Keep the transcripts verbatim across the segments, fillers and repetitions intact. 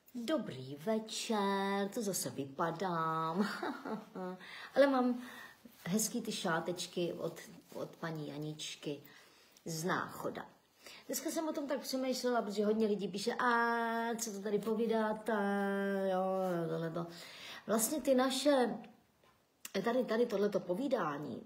Dobrý večer, to zase vypadám. Ale mám hezký ty šátečky od, od paní Janičky z Náchoda. Dneska jsem o tom tak přemýšlela, protože hodně lidí píše, a co to tady povídáte, jo, tohleto. Vlastně ty naše, tady, tady tohleto povídání,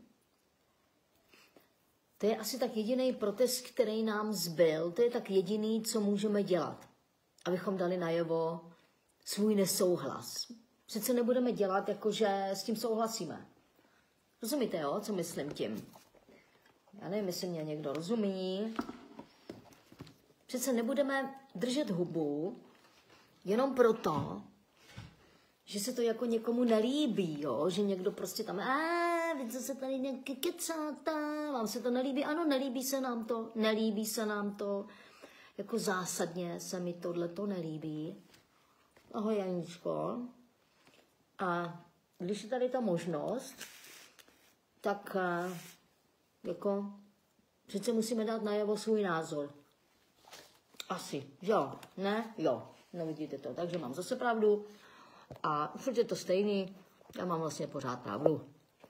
to je asi tak jediný protest, který nám zbyl, to je tak jediný, co můžeme dělat, abychom dali najevo svůj nesouhlas. Přece nebudeme dělat, jakože s tím souhlasíme. Rozumíte, jo, co myslím tím? Já nevím, jestli mě někdo rozumí. Přece nebudeme držet hubu jenom proto, že se to jako někomu nelíbí, jo? Že někdo prostě tam, a vy co se tady nějaký kecáte, vám se to nelíbí, ano, nelíbí se nám to, nelíbí se nám to, jako zásadně se mi tohleto nelíbí. Ahoj, Janičko. A když je tady ta možnost, tak jako přece musíme dát najevo svůj názor. Asi, jo, ne, jo, nevidíte to, takže mám zase pravdu a furt je to stejný, já mám vlastně pořád pravdu.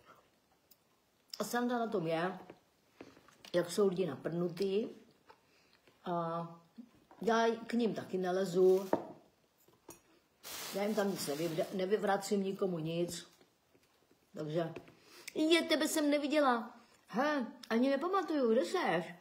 A sranda na tom je, jak jsou lidi naprdnutý a já k ním taky nelezu, já jim tam nic nevyvracím, nikomu nic, takže je, tebe jsem neviděla, he, ani nepamatuju, kde seš?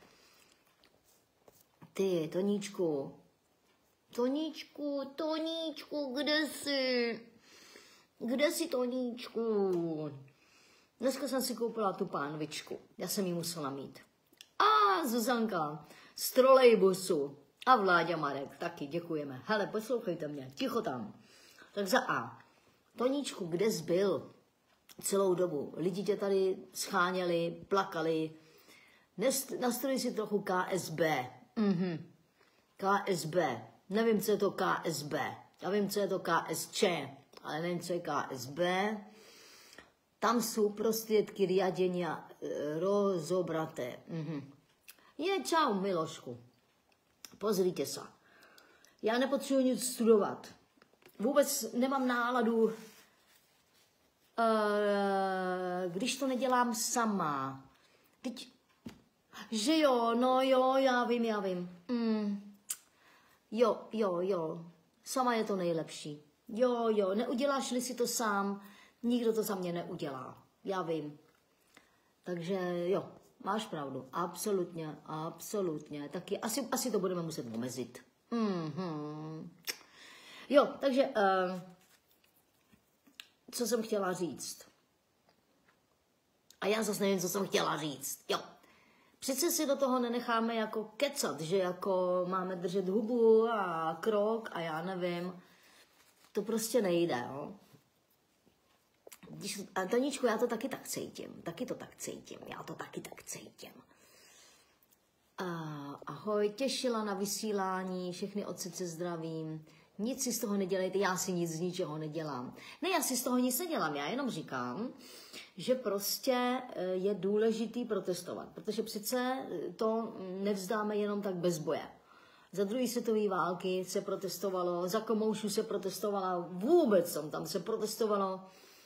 Ty, Toníčku, Toníčku, Toníčku, kde jsi? Kde jsi, Toníčku? Dneska jsem si koupila tu pánvičku, já jsem ji musela mít. A Zuzanka z trolejbusu a Vláďa Marek, taky děkujeme. Hele, poslouchejte mě, ticho tam. Tak za A, Toníčku, kde jsi byl celou dobu? Lidi tě tady scháněli, plakali. Nastroj si trochu K S B. Mhm. K S B. Nevím, co je to K S B. Já vím, co je to K S Č, ale nevím, co je K S B. Tam jsou prostředky riadenia rozobraté. Mhm. Je, čau, Milošku. Pozrite se. Já nepotřebuji nic studovat. Vůbec nemám náladu, uh, když to nedělám sama. Teď, že jo, no jo, já vím, já vím. Mm. Jo, jo, jo. Sama je to nejlepší. Jo, jo, neuděláš-li si to sám, nikdo to za mě neudělá. Já vím. Takže jo, máš pravdu. Absolutně, absolutně. Taky asi, asi to budeme muset omezit. Mm-hmm. Jo, takže uh, co jsem chtěla říct? A já zase nevím, co jsem chtěla říct. Jo. Přece si do toho nenecháme jako kecat, že jako máme držet hubu a krok a já nevím. To prostě nejde, jo. Když, a Toničku, já to taky tak cítím. Taky to tak cítím. Já to taky tak cítím. Uh, ahoj, těšila na vysílání, všechny od srdce zdravím. Nic si z toho nedělejte, já si nic z ničeho nedělám. Ne, já si z toho nic nedělám, já jenom říkám, že prostě je důležitý protestovat, protože přece to nevzdáme jenom tak bez boje. Za druhé světové války se protestovalo, za komoušů se protestovalo, vůbec tam, tam se protestovalo.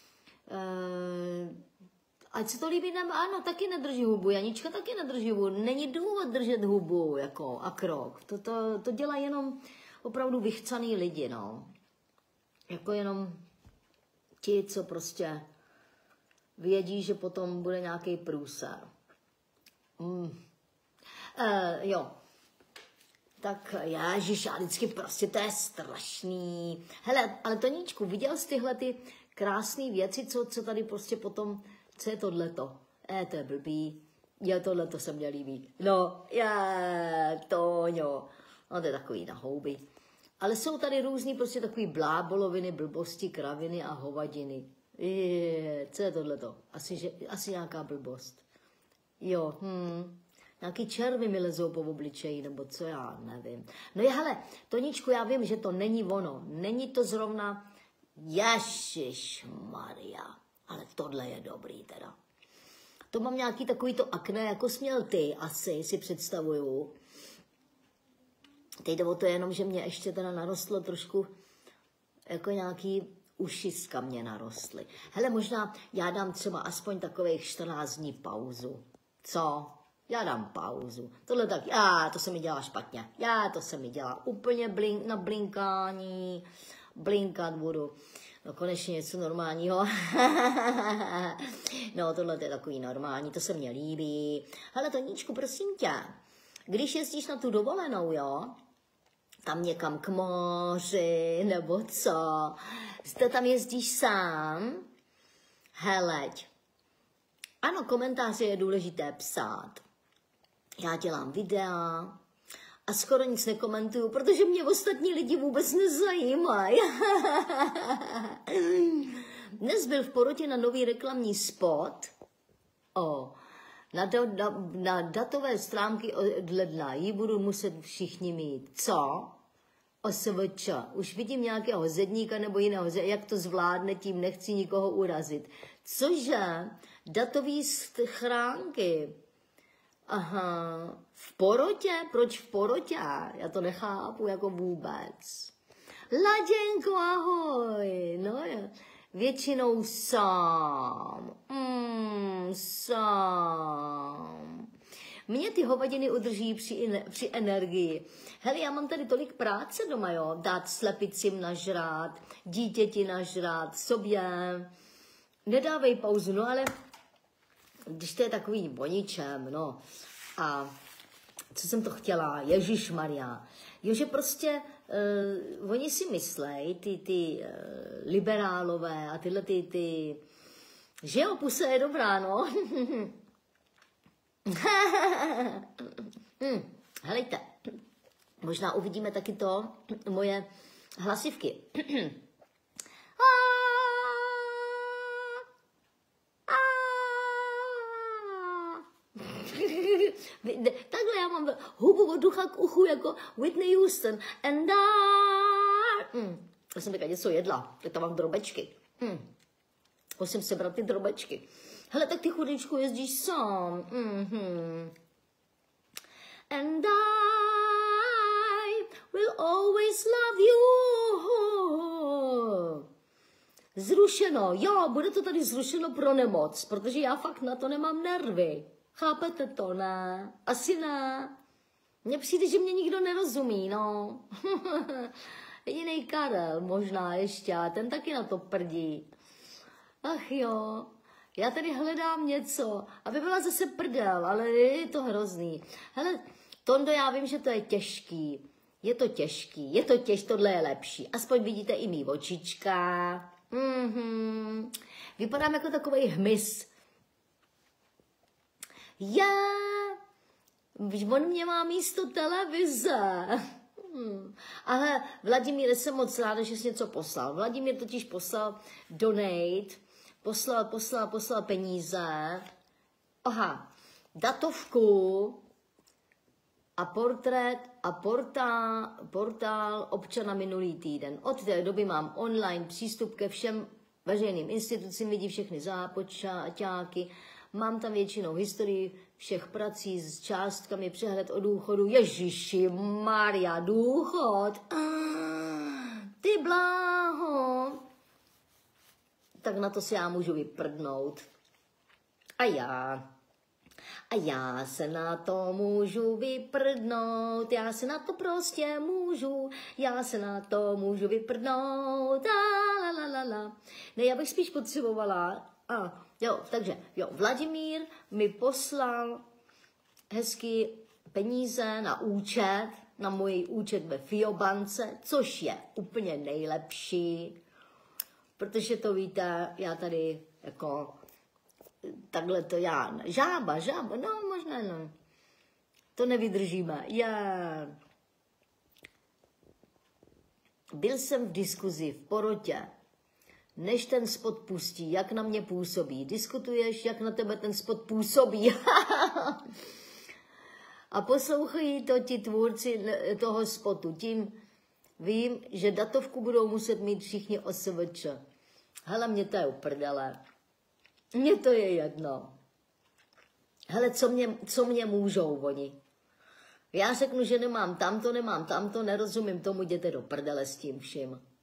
E, ať se to líbí nám, ano, taky nedrží hubu, Janička taky nedrží hubu, není důvod držet hubu jako, a krok. To, to, to dělá jenom opravdu vychcaný lidi, no. Jako jenom ti, co prostě vědí, že potom bude nějaký průser. Mm. E, jo. Tak ježiš, já vždycky prostě to je strašný. Hele, ale Toníčku, viděl jsi tyhle ty krásné věci, co, co tady prostě potom, co je tohleto? E, to je blbý. Jo, tohleto se mně líbí. No, je, Toňo. No, to je takový na houby. Ale jsou tady různý prostě takový bláboloviny, blbosti, kraviny a hovadiny. Je, co je tohleto? Asi, že, asi nějaká blbost. Jo, hm. Nějaký červy mi lezou po obličeji, nebo co, já nevím. No je, hele, Toničku, já vím, že to není ono. Není to zrovna Ježišmarja. Ale tohle je dobrý teda. To mám nějaký takový to akné, jako jsi měl ty, asi si představuju. Teď jde o to jenom, že mě ještě teda narostlo trošku jako nějaký ušiska mě narostly. Hele, možná já dám třeba aspoň takových čtrnáct dní pauzu. Co? Já dám pauzu. Tohle tak, já, to se mi dělá špatně. Já, to se mi dělá úplně blink, na blinkání. Blinkat budu. No konečně něco normálního. No tohle je takový normální, to se mně líbí. Hele Toníčku, prosím tě, když jezdíš na tu dovolenou, jo, tam někam k moři, nebo co, zde tam jezdíš sám, heleď. Ano, komentáře je důležité psát. Já dělám videa a skoro nic nekomentuju, protože mě ostatní lidi vůbec nezajímají. Dnes byl v porotě na nový reklamní spot. O, na, do, na, na datové stránky od ledna ji budou muset všichni mít. Co? O S V Č. Už vidím nějakého zedníka nebo jiného, jak to zvládne, tím nechci nikoho urazit. Cože? Datový schránky. Aha, v porotě? Proč v porotě? Já to nechápu jako vůbec. Laděnko, ahoj. No je. Většinou sám. Mm, sám. Mě ty hovadiny udrží při, při energii. Hele, já mám tady tolik práce doma, jo. Dát slepicím nažrát, dítěti nažrát, sobě. Nedávej pauzu, no ale když to je takový o ničem, no. A co jsem to chtěla? Ježišmarja. Jo, že prostě uh, oni si myslej, ty, ty uh, liberálové a tyhle ty, ty, že jo, puse je dobrá, no. hm, helejte, možná uvidíme taky to, moje hlasivky. Takhle já mám hubu od ducha k uchu jako Whitney Houston. And I... Mm. Já jsem teďka něco jedla, teď tam mám drobečky. Mm. Musím sebrat ty drobečky. Hele, tak ty chudečku jezdíš sám. Mm-hmm. And I will always love you. Zrušeno. Jo, bude to tady zrušeno pro nemoc, protože já fakt na to nemám nervy. Chápete to, ne? Asi ne. Mně přijde, že mě nikdo nerozumí, no. Jedinej Karel možná ještě, a ten taky na to prdí. Ach jo, já tady hledám něco, aby byla zase prdel, ale je to hrozný. Hele, Tondo, já vím, že to je těžký. Je to těžký, je to těžký, tohle je lepší. Aspoň vidíte i mý očička. Mhm. Vypadám jako takovej hmyz. Já, on mě má místo televize. Hmm. Ale Vladimír, jsem moc ráda, že jsi něco poslal. Vladimír totiž poslal donate, poslal, poslal, poslal peníze. Aha, datovku a portrét a portál, portál občana minulý týden. Od té doby mám online přístup ke všem veřejným institucím, vidí všechny zápočáťáky. Mám tam většinou historii všech prací s částkami, přehled o důchodu. Ježiši Maria, důchod. Ty bláho. Tak na to si já můžu vyprdnout. A já. A já se na to můžu vyprdnout. Já se na to prostě můžu. Já se na to můžu vyprdnout. La, la, la, la. Ne, já bych spíš potřebovala... A, jo, takže, jo, Vladimír mi poslal hezky peníze na účet, na můj účet ve Fiobance, což je úplně nejlepší, protože to víte, já tady jako takhle to já, žába, žába, no možná no, to nevydržíme. Já byl jsem v diskuzi v porotě, než ten spot pustí, jak na mě působí. Diskutuješ, jak na tebe ten spot působí. A poslouchají to ti tvůrci toho spotu. Tím vím, že datovku budou muset mít všichni O S V Č. Hele, mě to je uprdele. Mně to je jedno. Hele, co mě, co mě můžou oni? Já řeknu, že nemám tamto, nemám tamto, nerozumím tomu, jděte do prdele s tím vším.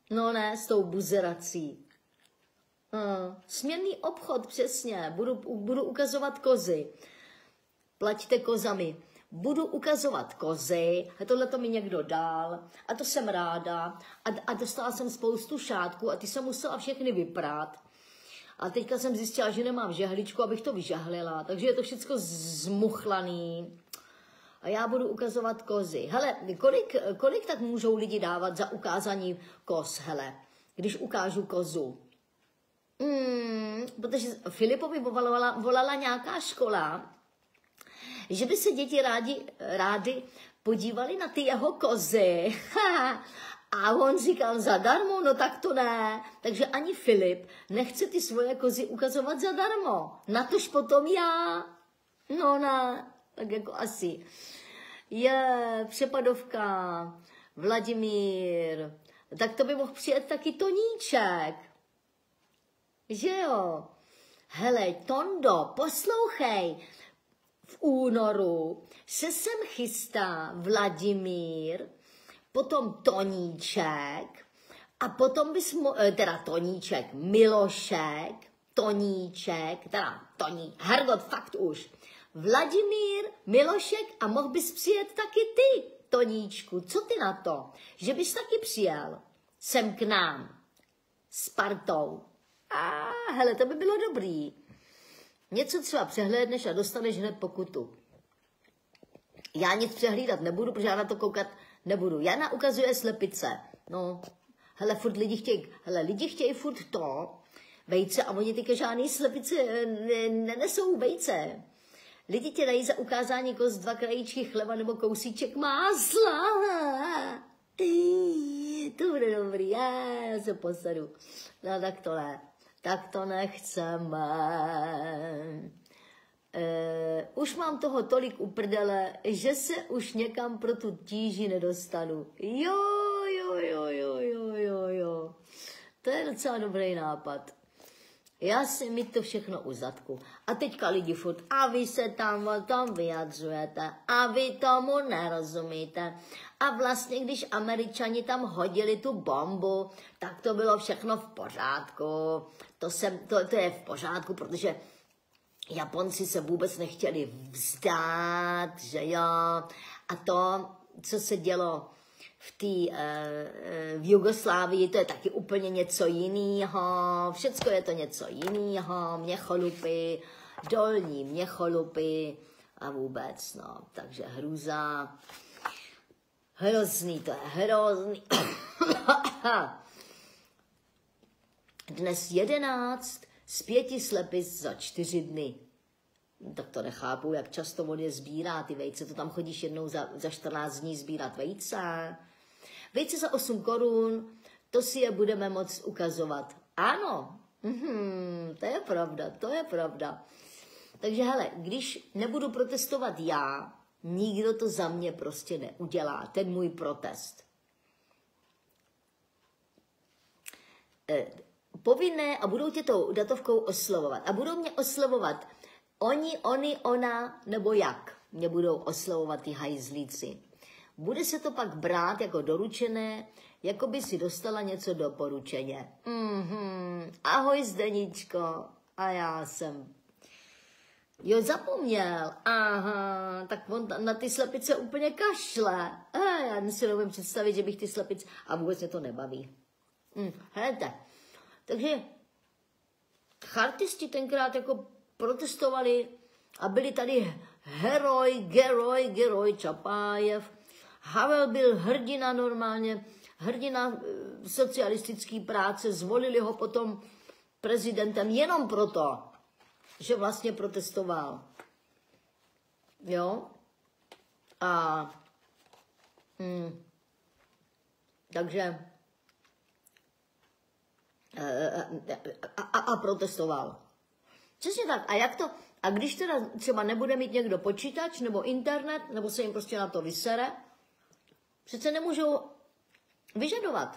No ne, s tou buzerací. Hmm. Směrný obchod, přesně. Budu, budu ukazovat kozy. Plaťte kozami. Budu ukazovat kozy, a tohle to mi někdo dal, a to jsem ráda, a, a dostala jsem spoustu šátků a ty jsem musela všechny vyprát. A teďka jsem zjistila, že nemám žehličku, abych to vyžahlila, takže je to všechno zmuchlaný. A já budu ukazovat kozy. Hele, kolik, kolik tak můžou lidi dávat za ukázání koz, hele, když ukážu kozu? Hmm, protože Filipovi volala, volala nějaká škola, že by se děti rádi, rádi podívali na ty jeho kozy. A on říkal zadarmo, no tak to ne. Takže ani Filip nechce ty svoje kozy ukazovat zadarmo. Natož potom já. No ne, tak jako asi. Je, Přepadovka, Vladimír, tak to by mohl přijet taky Toníček. Že jo? Hele, Tondo, poslouchej. V únoru se sem chystá Vladimír, potom Toníček a potom bys, mo, teda Toníček, Milošek, Toníček, teda Toní, Hergot, fakt už. Vladimír, Milošek a mohl bys přijet taky ty, Toníčku. Co ty na to? Že bys taky přijel sem k nám s partou. A hele, to by bylo dobrý. Něco třeba přehlédneš a dostaneš hned pokutu. Já nic přehlídat nebudu, protože já na to koukat nebudu. Jana ukazuje slepice. No, hele, furt lidi chtějí, hele, lidi chtějí furt to, vejce, a oni teďka žádný slepice nenesou vejce. Lidi tě dají za ukázání koz dva krajíčky chleba nebo kousíček másla. To bude dobrý, já se posadu. No tak to ne. Tak to nechceme. E, už mám toho tolik u prdele, že se už někam pro tu tíži nedostanu. Jo, jo, jo, jo, jo, jo, jo. To je docela dobrý nápad. Já si mít to všechno u zadku. A teďka lidi furt, a vy se tam o tom vyjadřujete, a vy tomu nerozumíte. A vlastně, když Američani tam hodili tu bombu, tak to bylo všechno v pořádku. To, jsem, to, to je v pořádku, protože Japonci se vůbec nechtěli vzdát, že jo. A to, co se dělo v, tý, v Jugoslávii, to je taky úplně něco jiného. Všecko je to něco jiného. Měcholupy, dolní Měcholupy a vůbec, no. Takže hrůza. Hrozný, to je hrozný. Dnes jedenáct z pěti slepic za čtyři dny. Tak to nechápu, jak často on je sbírá ty vejce. To tam chodíš jednou za, za čtrnáct dní sbírat vejce. Vejce za osm korun, to si je budeme moct ukazovat. Ano, mm-hmm, to je pravda, to je pravda. Takže hele, když nebudu protestovat já, nikdo to za mě prostě neudělá, ten můj protest. E, povinné a budou tě tou datovkou oslovovat. A budou mě oslovovat oni, oni, ona, nebo jak mě budou oslovovat ty hajzlíci. Bude se to pak brát jako doručené, jako by si dostala něco doporučeně. Mm-hmm. Ahoj Zdeničko. A já jsem... Jo, zapomněl. Aha, tak on na ty slepice úplně kašle. A já si nevím představit, že bych ty slepice... A vůbec mě to nebaví. Hm, helejte. Takže chartisti tenkrát jako protestovali a byli tady heroj, geroj, geroj Čapájev. Havel byl hrdina normálně, hrdina socialistické práce, zvolili ho potom prezidentem jenom proto, že vlastně protestoval. Jo? A hm, takže a, a, a protestoval. Přesně tak. A jak to? A když teda třeba nebude mít někdo počítač nebo internet, nebo se jim prostě na to vysere, přece nemůžou vyžadovat.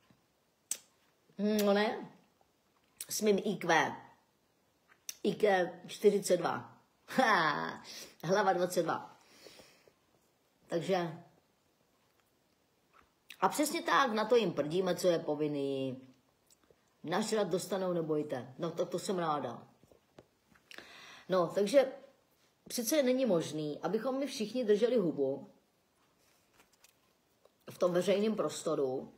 No ne? S mým í kvé. í kvé čtyřicet dva. Ha, hlava dvacet dva. Takže A přesně tak, na to jim prdíme, co je povinný. Nažrat dostanou, nebojte. No to, to jsem ráda. No, takže přece není možný, abychom my všichni drželi hubu v tom veřejném prostoru,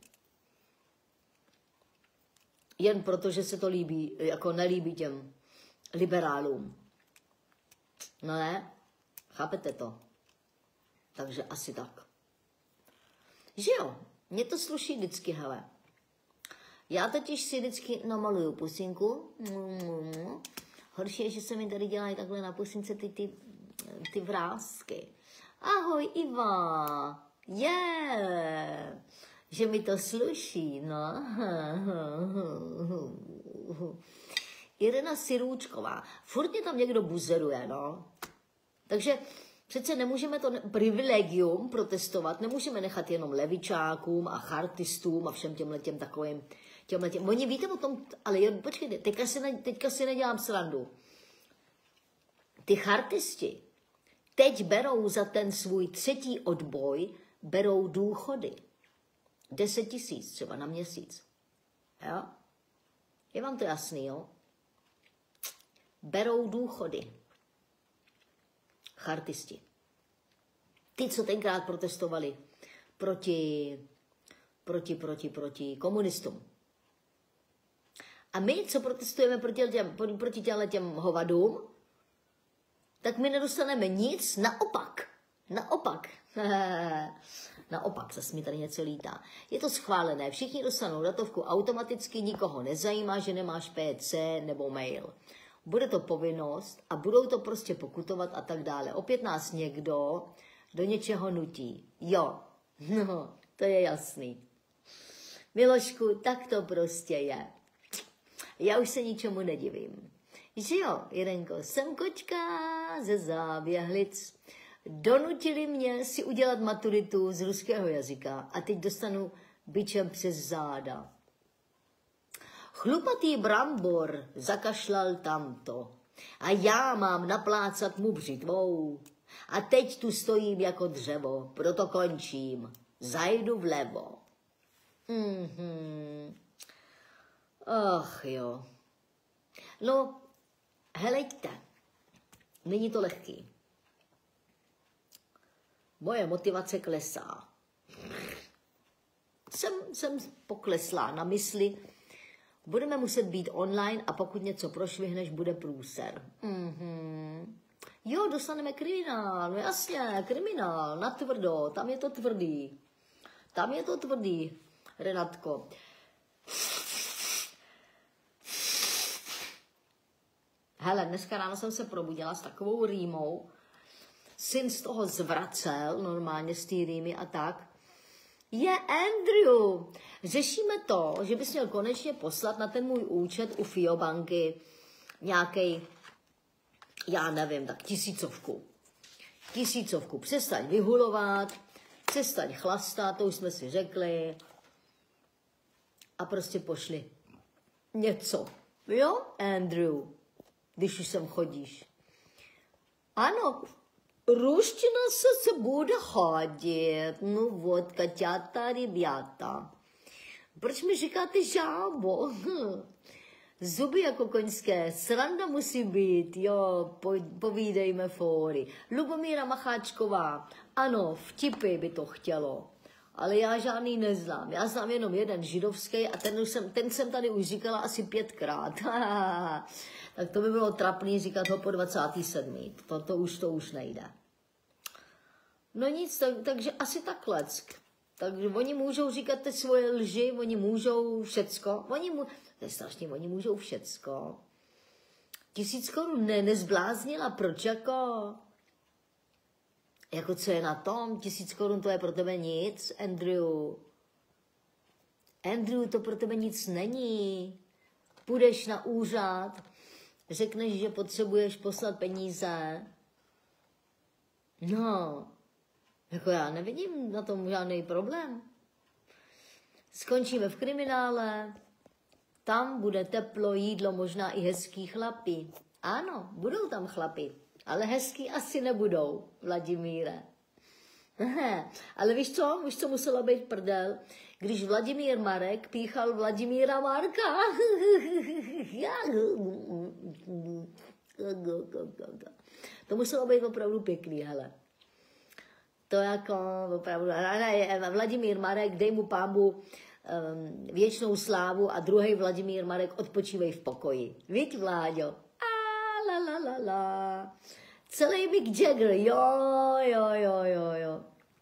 jen proto, že se to líbí, jako nelíbí těm liberálům. No ne? Chápete to? Takže asi tak. Že jo? Mně to sluší vždycky, hele. Já totiž si vždycky namaluju pusinku. Mm. Horší je, že se mi tady dělají takhle na pusince ty, ty, ty vrásky. Ahoj, Iva. Je, yeah. Že mi to sluší, no. Irena Sirůčková. Furt mě tam někdo buzeruje, no. Takže přece nemůžeme to privilegium protestovat, nemůžeme nechat jenom levičákům a chartistům a všem těmhletěm takovým, těmhletěm. Oni víte o tom, ale jen, počkejte, teďka si, ne, teďka si nedělám srandu. Ty chartisti teď berou za ten svůj třetí odboj, berou důchody. Deset tisíc třeba na měsíc. Jo? Je vám to jasný, jo? Berou důchody. Chartisti. Ty, co tenkrát protestovali proti, proti, proti, proti komunistům. A my, co protestujeme proti těm, proti těm hovadům, tak my nedostaneme nic, naopak. Naopak. Naopak, zase mi tady něco lítá. Je to schválené, všichni dostanou datovku automaticky, nikoho nezajímá, že nemáš P C nebo mail. Bude to povinnost a budou to prostě pokutovat a tak dále. Opět nás někdo do něčeho nutí. Jo, no, to je jasný. Milošku, tak to prostě je. Já už se ničemu nedivím. Že jo, Jirenko, jsem kočka ze Záběhlic. Donutili mě si udělat maturitu z ruského jazyka a teď dostanu bičem přes záda. Chlupatý brambor zakašlal tamto a já mám naplácat mu břitvou. A teď tu stojím jako dřevo, proto končím. Zajdu vlevo. Mhm. Ach jo. No, helejte, není to lehký. Moje motivace klesá. Jsem, jsem pokleslá na mysli. Budeme muset být online a pokud něco prošvihneš, bude průser. Mm-hmm. Jo, dostaneme kriminál, no jasně, kriminál, natvrdo, tam je to tvrdý. Tam je to tvrdý, Renatko. Hele, dneska ráno jsem se probudila s takovou rýmou. Syn z toho zvracel, normálně z té rýmy a tak. Je Andrew, řešíme to, že bys měl konečně poslat na ten můj účet u Fiobanky nějakej, já nevím, tak tisícovku. Tisícovku. Přestaň vyhulovat, přestaň chlastat, to už jsme si řekli. A prostě pošli něco. Jo, Andrew, když už sem chodíš. Ano, ruština se se bude chodit. No вот, котята, ребята. Proč mi říkáte žábo? Zuby jako koňské, sranda musí být, jo, po, povídejme fóry. Lubomíra Macháčková, ano, vtipy by to chtělo, ale já žádný neznám. Já znám jenom jeden židovský a ten jsem, ten jsem tady už říkala asi pětkrát. Tak to by bylo trapný říkat ho po dvacáté sedmé To, to, už, to už nejde. No nic, tak, takže asi takhle. Takže oni můžou říkat ty svoje lži, oni můžou všecko. Oni mu, to je strašně, oni můžou všecko. Tisíc korun ne, nezbláznila, proč jako? Jako co je na tom? Tisíc korun to je pro tebe nic, Andrew. Andrew, to pro tebe nic není. Půjdeš na úřad, řekneš, že potřebuješ poslat peníze. No, jako já nevidím na tom žádný problém. Skončíme v kriminále, tam bude teplo, jídlo, možná i hezký chlapi. Ano, budou tam chlapi, ale hezký asi nebudou, Vladimíre. Ale víš co? Víš, co musela být prdel? Když Vladimír Marek píchal Vladimíra Marka. To muselo být opravdu pěkný, hele. To jako opravdu, Vladimír Marek, dej mu pámbu um, věčnou slávu a druhý Vladimír Marek odpočívej v pokoji. Víď, Vláďo? A la la la la. Celý Mick Jagger, jo, jo, jo, jo, jo.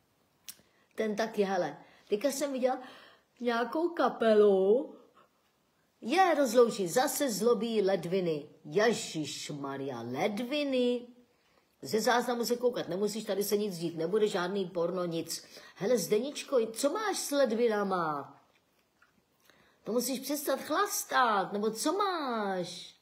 Ten taky, hele. Teďka jsem viděla nějakou kapelu. Je rozloučí, zase zlobí ledviny. Ježišmarja, ledviny. Ze záznamu se koukat nemusíš, tady se nic dít, nebude žádný porno, nic. Hele, Zdeničko, co máš s ledvinama? To musíš přestat chlastat, nebo co máš?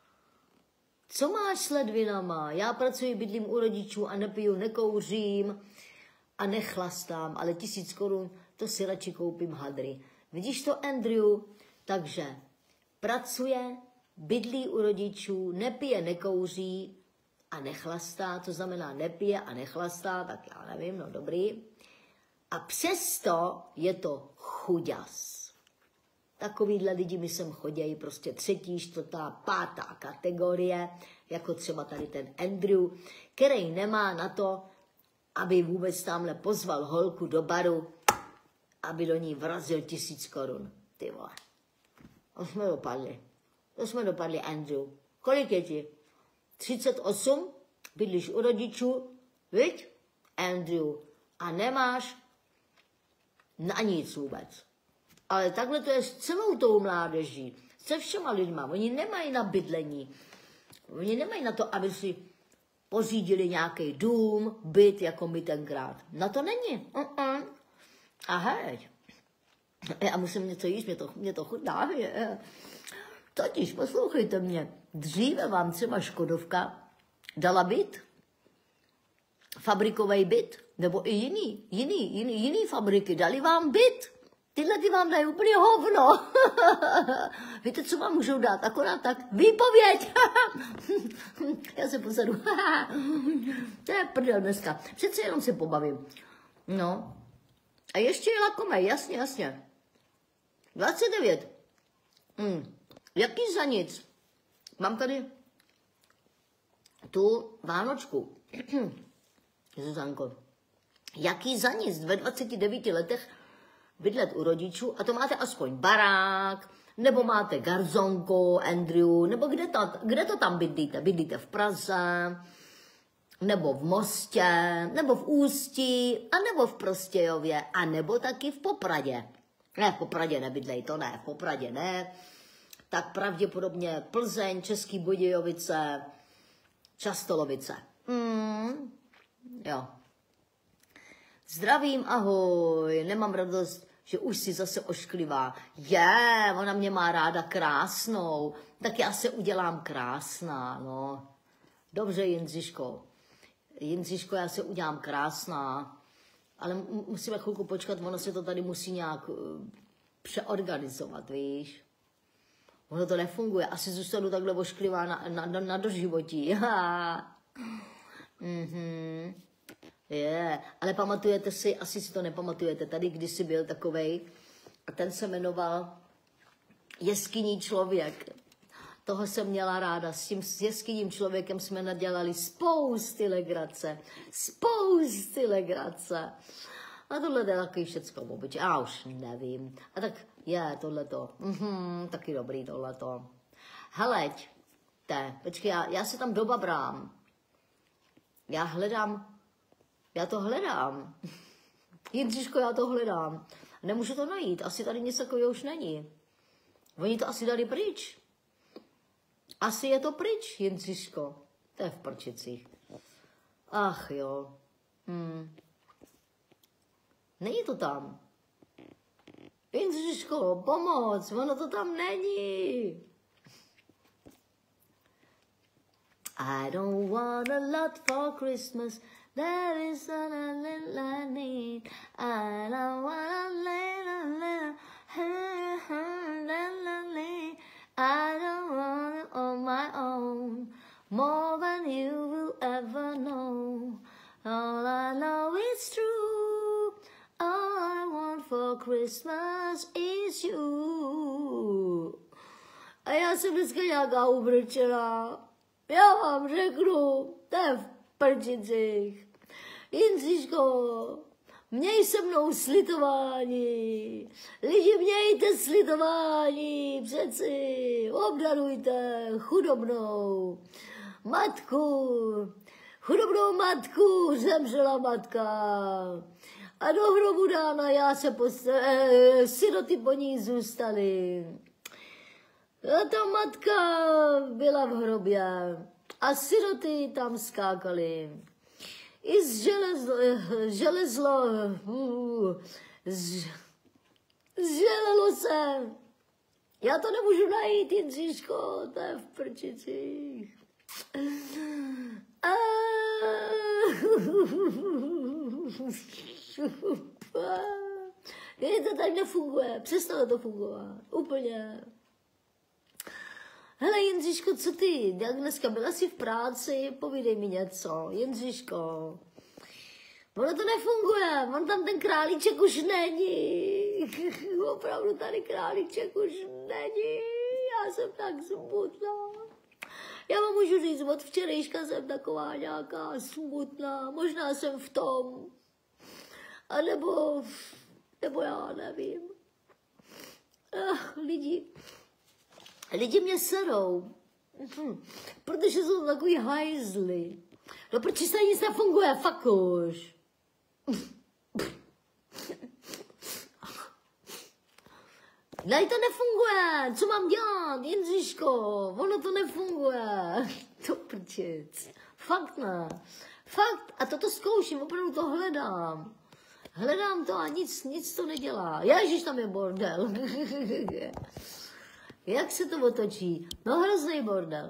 Co máš s ledvinama? Já pracuji, bydlím u rodičů a nepiju, nekouřím a nechlastám, ale tisíc korun, to si radši koupím hadry. Vidíš to, Andrew? Takže pracuje, bydlí u rodičů, nepije, nekouří a nechlastá, to znamená nepije a nechlastá, tak já nevím, no dobrý. A přesto je to chuďas. Takovýhle lidi mi sem chodějí, prostě třetí, čtvrtá, pátá kategorie, jako třeba tady ten Andrew, který nemá na to, aby vůbec tamhle pozval holku do baru, aby do ní vrazil tisíc korun. Ty vole. To jsme dopadli. To jsme dopadli, Andrew. Kolik je ti? třicet osm? Bydlíš u rodičů? Viď? Andrew. A nemáš na nic vůbec. Ale takhle to je s celou tou mládeží. Se všema lidma. Oni nemají na bydlení. Oni nemají na to, aby si pořídili nějaký dům, byt, jako my tenkrát. Na to není. Uh-uh. A hej. Já musím něco jíst, mě to, mě to chutná. Totiž, poslouchejte mě. Dříve vám třeba Škodovka dala byt. Fabrikový byt. Nebo i jiný, jiný, jiný, jiný fabriky dali vám byt. Tyhle ty vám dají úplně hovno. Víte, co vám můžou dát? Akorát tak. Výpověď. Já se posadu. To je prdel dneska. Přece jenom se pobavím. No. A ještě je lakomej, jasně, jasně. dvacet devět. Hmm. Jaký za nic? Mám tady tu Vánočku. Zuzanko. Jaký za nic? Ve dvaceti devíti letech bydlet u rodičů a to máte aspoň barák, nebo máte garzonku, Andrew, nebo kde to, kde to tam bydlíte? Bydlíte v Praze, nebo v Mostě, nebo v Ústí, a nebo v Prostějově, a nebo taky v Popradě. Ne, v Popradě nebydlej, to ne, v Popradě ne. Tak pravděpodobně Plzeň, Český Budějovice, Častolovice. Mm, jo. Zdravím, ahoj, nemám radost, že už si zase ošklivá. Je, ona mě má ráda krásnou, tak já se udělám krásná, no. Dobře, Jindřiško. Jindřiško, já se udělám krásná, ale musíme chvilku počkat, ono se to tady musí nějak uh, přeorganizovat, víš. Ono to nefunguje, asi zůstanu takhle ošklivá na, na, na, na doživotí. mhm. Je, yeah. Ale pamatujete si, asi si to nepamatujete, tady kdysi byl takovej, a ten se jmenoval Jeskyní člověk. Toho jsem měla ráda, s tím s jeskyním člověkem jsme nadělali spousty legrace, spousty legrace. A tohle je takový všecko obyčej, já už nevím. A tak je tohleto, mhm, taky dobrý tohleto. Heleď, te, počkej, já, já se tam dobabrám. Já hledám, já to hledám. Jindřiško, já to hledám. Nemůžu to najít, asi tady nic takového už není. Oni to asi dali pryč. Asi je to pryč, Jindřiško. To je v prčicích. Ach jo. Hmm. Není to tam. Jindřiško, pomoc, ono to tam není. I don't want a lot for Christmas. There is a little I need. I don't want a little, little, little, I don't want it on my own. More than you will ever know. All I know is true. Christmas is you. A já jsem dneska nějaká ubrčená. Já vám řeknu, to je v prčicích. Jindřiško, měj se mnou slitování. Lidi, mějte slitování, přeci. Obdarujte chudobnou matku. Chudobnou matku zemřela matka. A do hrobu dána já se postavila, siroty po ní zůstaly. A ta matka byla v hrobě a siroty tam skákaly. I z železlo, železlo, z, zželelo se. Já to nemůžu najít, Jindřiško, to je v prčicích. A... Je to tak nefunguje, přestalo to fungovat, úplně. Hele, Jindřiško, co ty? Jak dneska byla jsi v práci? Povídej mi něco, Jindřiško. Ono to nefunguje, on tam ten králíček už není. Opravdu tady králíček už není. Já jsem tak smutná. Já vám můžu říct, od včerejška jsem taková nějaká smutná. Možná jsem v tom. A nebo, nebo já nevím. Ach, lidi. Lidi mě serou, hm, protože jsou takový hajzly. No protože se nic nefunguje, fakt už. Ne, to nefunguje, co mám dělat, Jindřiško, ono to nefunguje. To prčic, fakt ne, fakt, a toto zkouším, opravdu to hledám. Hledám to a nic, nic to nedělá. Ježiš, tam je bordel. Jak se to otočí? No hrozný bordel.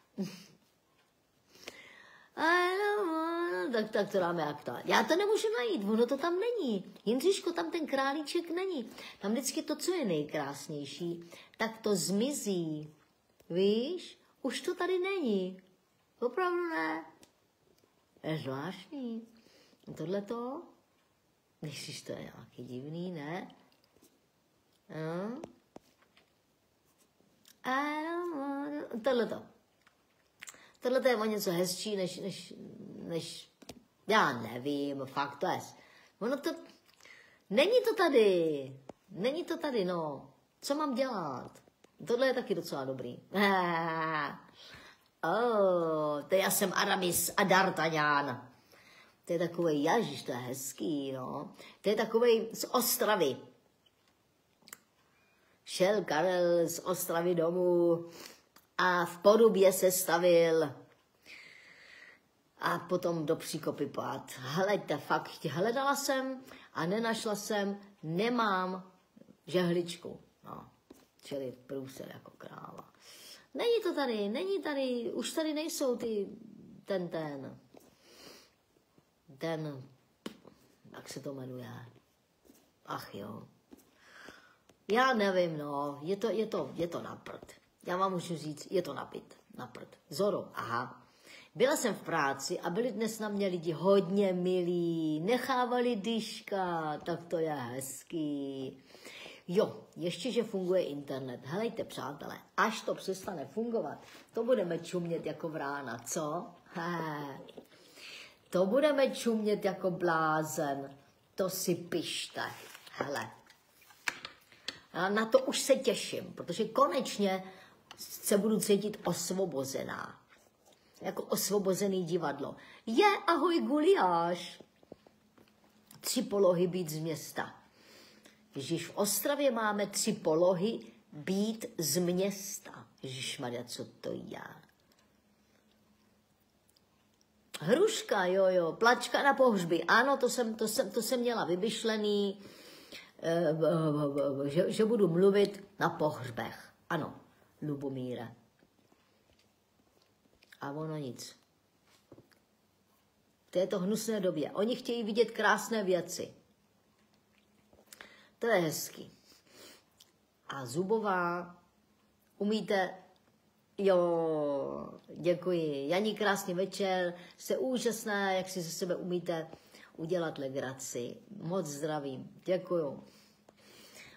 tak, tak to dáme jak to. Já to nemůžu najít, ono to tam není. Jindřiško, tam ten králíček není. Tam vždycky to, co je nejkrásnější, tak to zmizí. Víš? Už to tady není. Opravdu ne. Je zvláštní. Tohle to? Ježiš, to je nějaký divný, ne? No. Tohleto. Tohleto je o něco hezčí, než, než, než, já nevím, fakt to je. Ono to, není to tady, není to tady, no. Co mám dělat? Tohle je taky docela dobrý. Oh, to já jsem Aramis a D'Artagnan. To je takovej, ježiš, to je hezký, no. To je takovej z Ostravy. Šel Karel z Ostravy domů a v Porubě se stavil a potom do příkopy pád. Hleďte, fakt, hledala jsem a nenašla jsem, nemám žehličku. No, čili průser jako kráva. Není to tady, není tady, už tady nejsou ty, ten, ten, ten, jak se to jmenuje? Ach jo. Já nevím, no, je to, je to, je to na prd. Já vám můžu říct, je to na pit, na prd. Zoro, aha. Byla jsem v práci a byli dnes na mě lidi hodně milí, nechávali dyška, tak to je hezký. Jo, ještě, že funguje internet. Helejte, přátelé, až to přestane fungovat, to budeme čumět jako vrána, co? He. To budeme čumět jako blázen, to si pište, hele. A na to už se těším, protože konečně se budu cítit osvobozená. Jako osvobozený divadlo. Je, ahoj Guliáš. Tři polohy být z města. Ježíš, v Ostravě máme tři polohy být z města. Ježišmarja, co to je? Hruška, jo, jo, plačka na pohřby. Ano, to jsem, to jsem, to jsem měla vymyšlený. Že, že budu mluvit na pohřbech. Ano, Lubomíre. A ono nic. V této hnusné době. Oni chtějí vidět krásné věci. To je hezký. A Zubová, umíte? Jo, děkuji. Janí, krásný večer. Jste úžasná, jak si ze sebe umíte udělat legraci. Moc zdravím. Děkuju.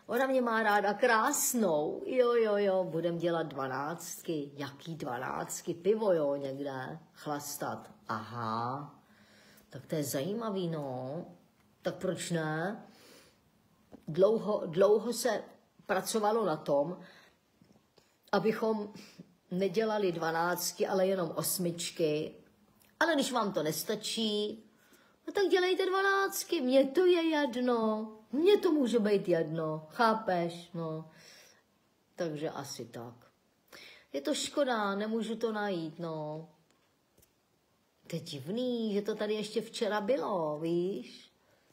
Ona mě má ráda krásnou. Jo, jo, jo, budem dělat dvanáctky. Jaký dvanáctky? Pivo, jo, někde chlastat. Aha, tak to je zajímavý, no. Tak proč ne? Dlouho, dlouho se pracovalo na tom, abychom nedělali dvanáctky, ale jenom osmičky. Ale když vám to nestačí, no tak dělejte dvanáctky, mně to je jedno, mně to může být jedno, chápeš, no. Takže asi tak. Je to škoda, nemůžu to najít, no. To je divný, že to tady ještě včera bylo, víš.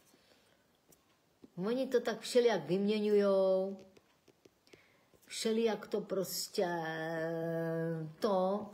Oni to tak všelijak vyměňujou, všelijak to prostě, to...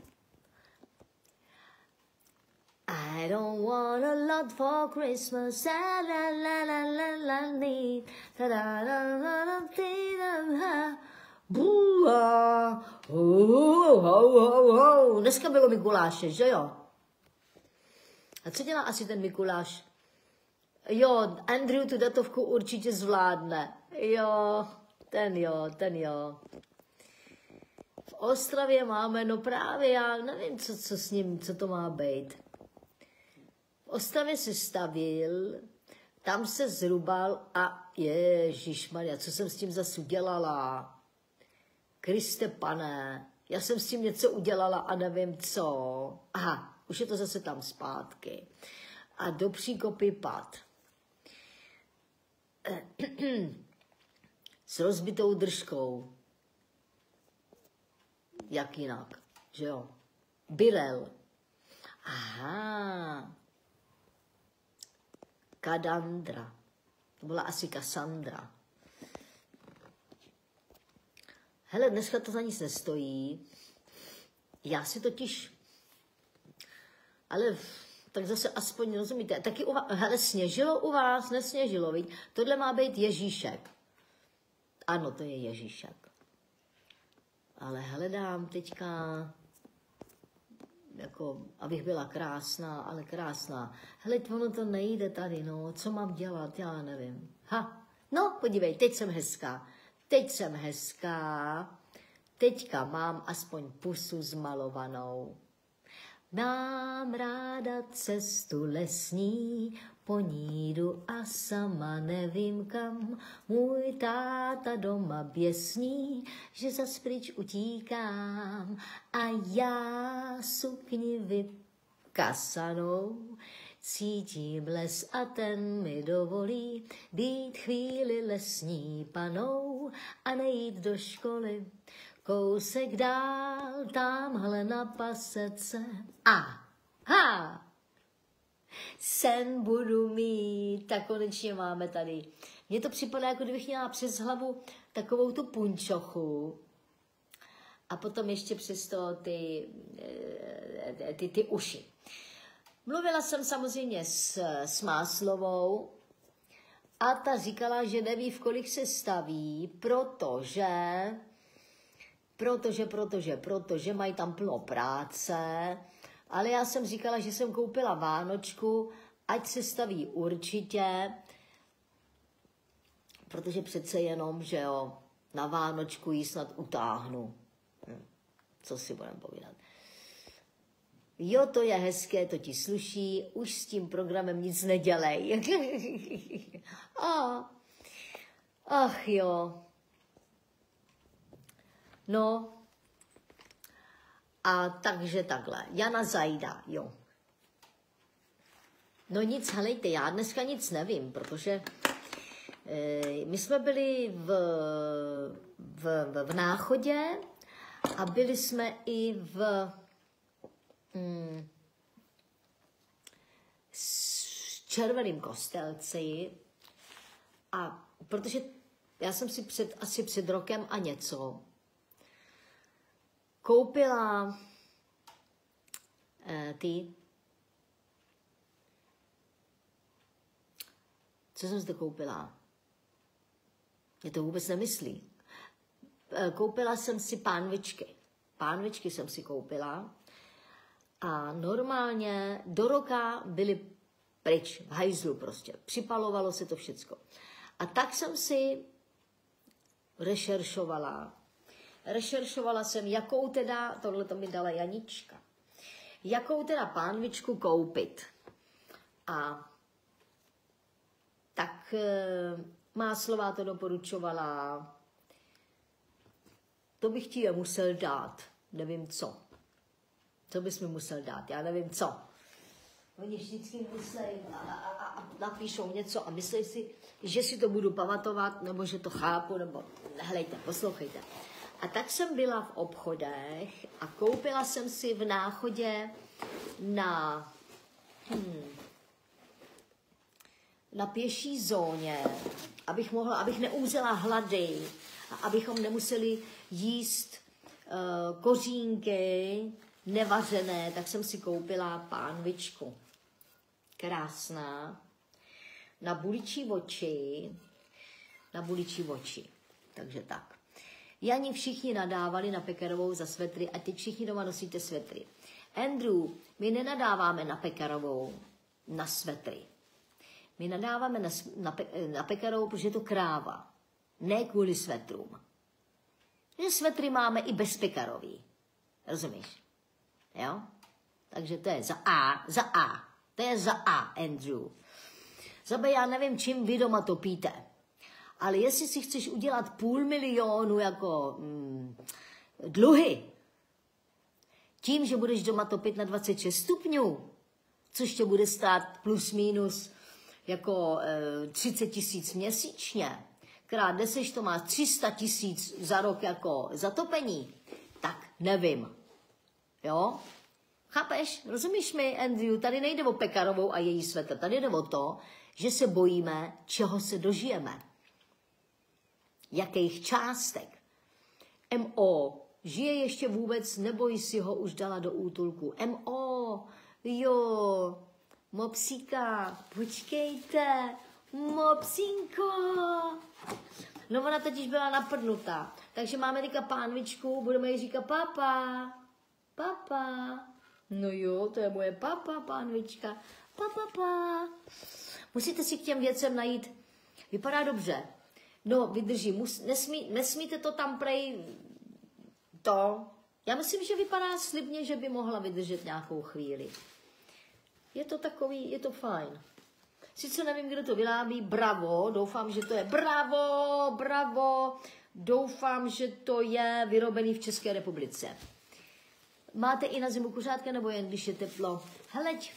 I don't want a lot for Christmas. La la la la la la need. Da da da da da da da. Bua. Ho ho ho ho. Dneska bylo Mikuláše, že jo? A co dělá asi ten Mikuláš? Jo, Andrew tu datovku určitě zvládne. Jo, ten jo, ten jo. V Ostravě máme, no právě já nevím, co, co s ním, co to má být. V Ostravě se stavil, tam se zrubal a ježišmarja, co jsem s tím zase udělala? Kriste pane, já jsem s tím něco udělala a nevím co. Aha, už je to zase tam zpátky. A do příkopy pad. S rozbitou držkou. Jak jinak, že jo? Birel. Aha. Kadandra. To byla asi Kassandra. Hele, dneska to za nic nestojí. Já si totiž... Ale tak zase aspoň rozumíte. Taky u vás... Hele, sněžilo u vás? Nesněžilo, viď? Tohle má být Ježíšek. Ano, to je Ježíšek. Ale hledám teďka... Jako, abych byla krásná, ale krásná. Hele, ono to nejde tady, no, co mám dělat, já nevím. Ha, no, podívej, teď jsem hezká, teď jsem hezká, teďka mám aspoň pusu zmalovanou. Mám ráda cestu lesní, po ní jdu a sama nevím kam. Můj táta doma běsní, že zas pryč utíkám. A já sukni vykasanou, cítím les a ten mi dovolí být chvíli lesní panou a nejít do školy. Kousek dál, tamhle na pasece. Aha! Sen budu mít, tak konečně máme tady. Mně to připadá, jako kdybych měla přes hlavu takovou tu punčochu a potom ještě přes to ty, ty, ty uši. Mluvila jsem samozřejmě s, s Máslovou a ta říkala, že neví, v kolik se staví, protože... Protože, protože, protože mají tam plno práce, ale já jsem říkala, že jsem koupila vánočku, ať se staví určitě, protože přece jenom, že jo, na vánočku ji snad utáhnu. Hm. Co si budeme povídat. Jo, to je hezké, to ti sluší, už s tím programem nic nedělej. ah. Ach jo. No, a takže takhle. Jana Zajda, jo. No nic, helejte, já dneska nic nevím, protože e, my jsme byli v, v, v, v Náchodě a byli jsme i v mm, Červeným Kostelci a protože já jsem si před, asi před rokem a něco koupila eh, ty, co jsem zde koupila? Mě to vůbec nemyslí. Eh, koupila jsem si pánvičky. Pánvičky jsem si koupila a normálně do roka byly pryč, v hajzlu prostě. Připalovalo se to všecko. A tak jsem si rešeršovala. Rešeršovala jsem, jakou teda, tohle to mi dala Janička, jakou teda pánvičku koupit. A tak Máslová to doporučovala. To bych ti je musel dát. Nevím co. Co bys mi musel dát? Já nevím co. Oni vždycky myslí a, a, a napíšou něco a myslí si, že si to budu pamatovat, nebo že to chápu, nebo helejte, poslouchejte. A tak jsem byla v obchodech a koupila jsem si v Náchodě na, hmm, na pěší zóně, abych mohla, abych neumřela hlady a abychom nemuseli jíst uh, kořínky nevařené, tak jsem si koupila pánvičku. Krásná. Na buličí oči. Na buličí oči. Takže tak. Jani všichni nadávali na Pekarovou za svetry a teď všichni doma nosíte svetry. Andrew, my nenadáváme na Pekarovou na svetry. My nadáváme na, na, pe, na Pekarovou, protože je to kráva. Ne kvůli svetrům. Že svetry máme i bez Pekarový. Rozumíš? Jo? Takže to je za A, za A. To je za A, Andrew. Za B, já nevím, čím vy doma topíte. Ale jestli si chceš udělat půl milionu jako mm, dluhy, tím, že budeš doma topit na dvacet šest stupňů, což tě bude stát plus minus jako e, třicet tisíc měsíčně, krát deset, to máš tři sta tisíc za rok jako zatopení, tak nevím. Jo? Chápeš? Rozumíš mi, Andrew? Tady nejde o Pekarovou a její svetr. Tady jde o to, že se bojíme, čeho se dožijeme. Jakých částek. M O žije ještě vůbec, nebojí si ho, už dala do útulku. M O jo, mopsíka, počkejte, mopsínko. No ona totiž byla naprdnutá. Takže máme teďka pánvičku, budeme jí říkat papa, papa. No jo, to je moje papa, pánvička. Papa, papa. Musíte si k těm věcem najít. Vypadá dobře. No, vydrží. Mus, nesmí, nesmíte to tam prej to. Já myslím, že vypadá slibně, že by mohla vydržet nějakou chvíli. Je to takový, je to fajn. Sice nevím, kdo to vyrábí. Bravo, doufám, že to je bravo, bravo. Doufám, že to je vyrobený v České republice. Máte i na zimu kuřátka, nebo jen když je teplo? Heleď,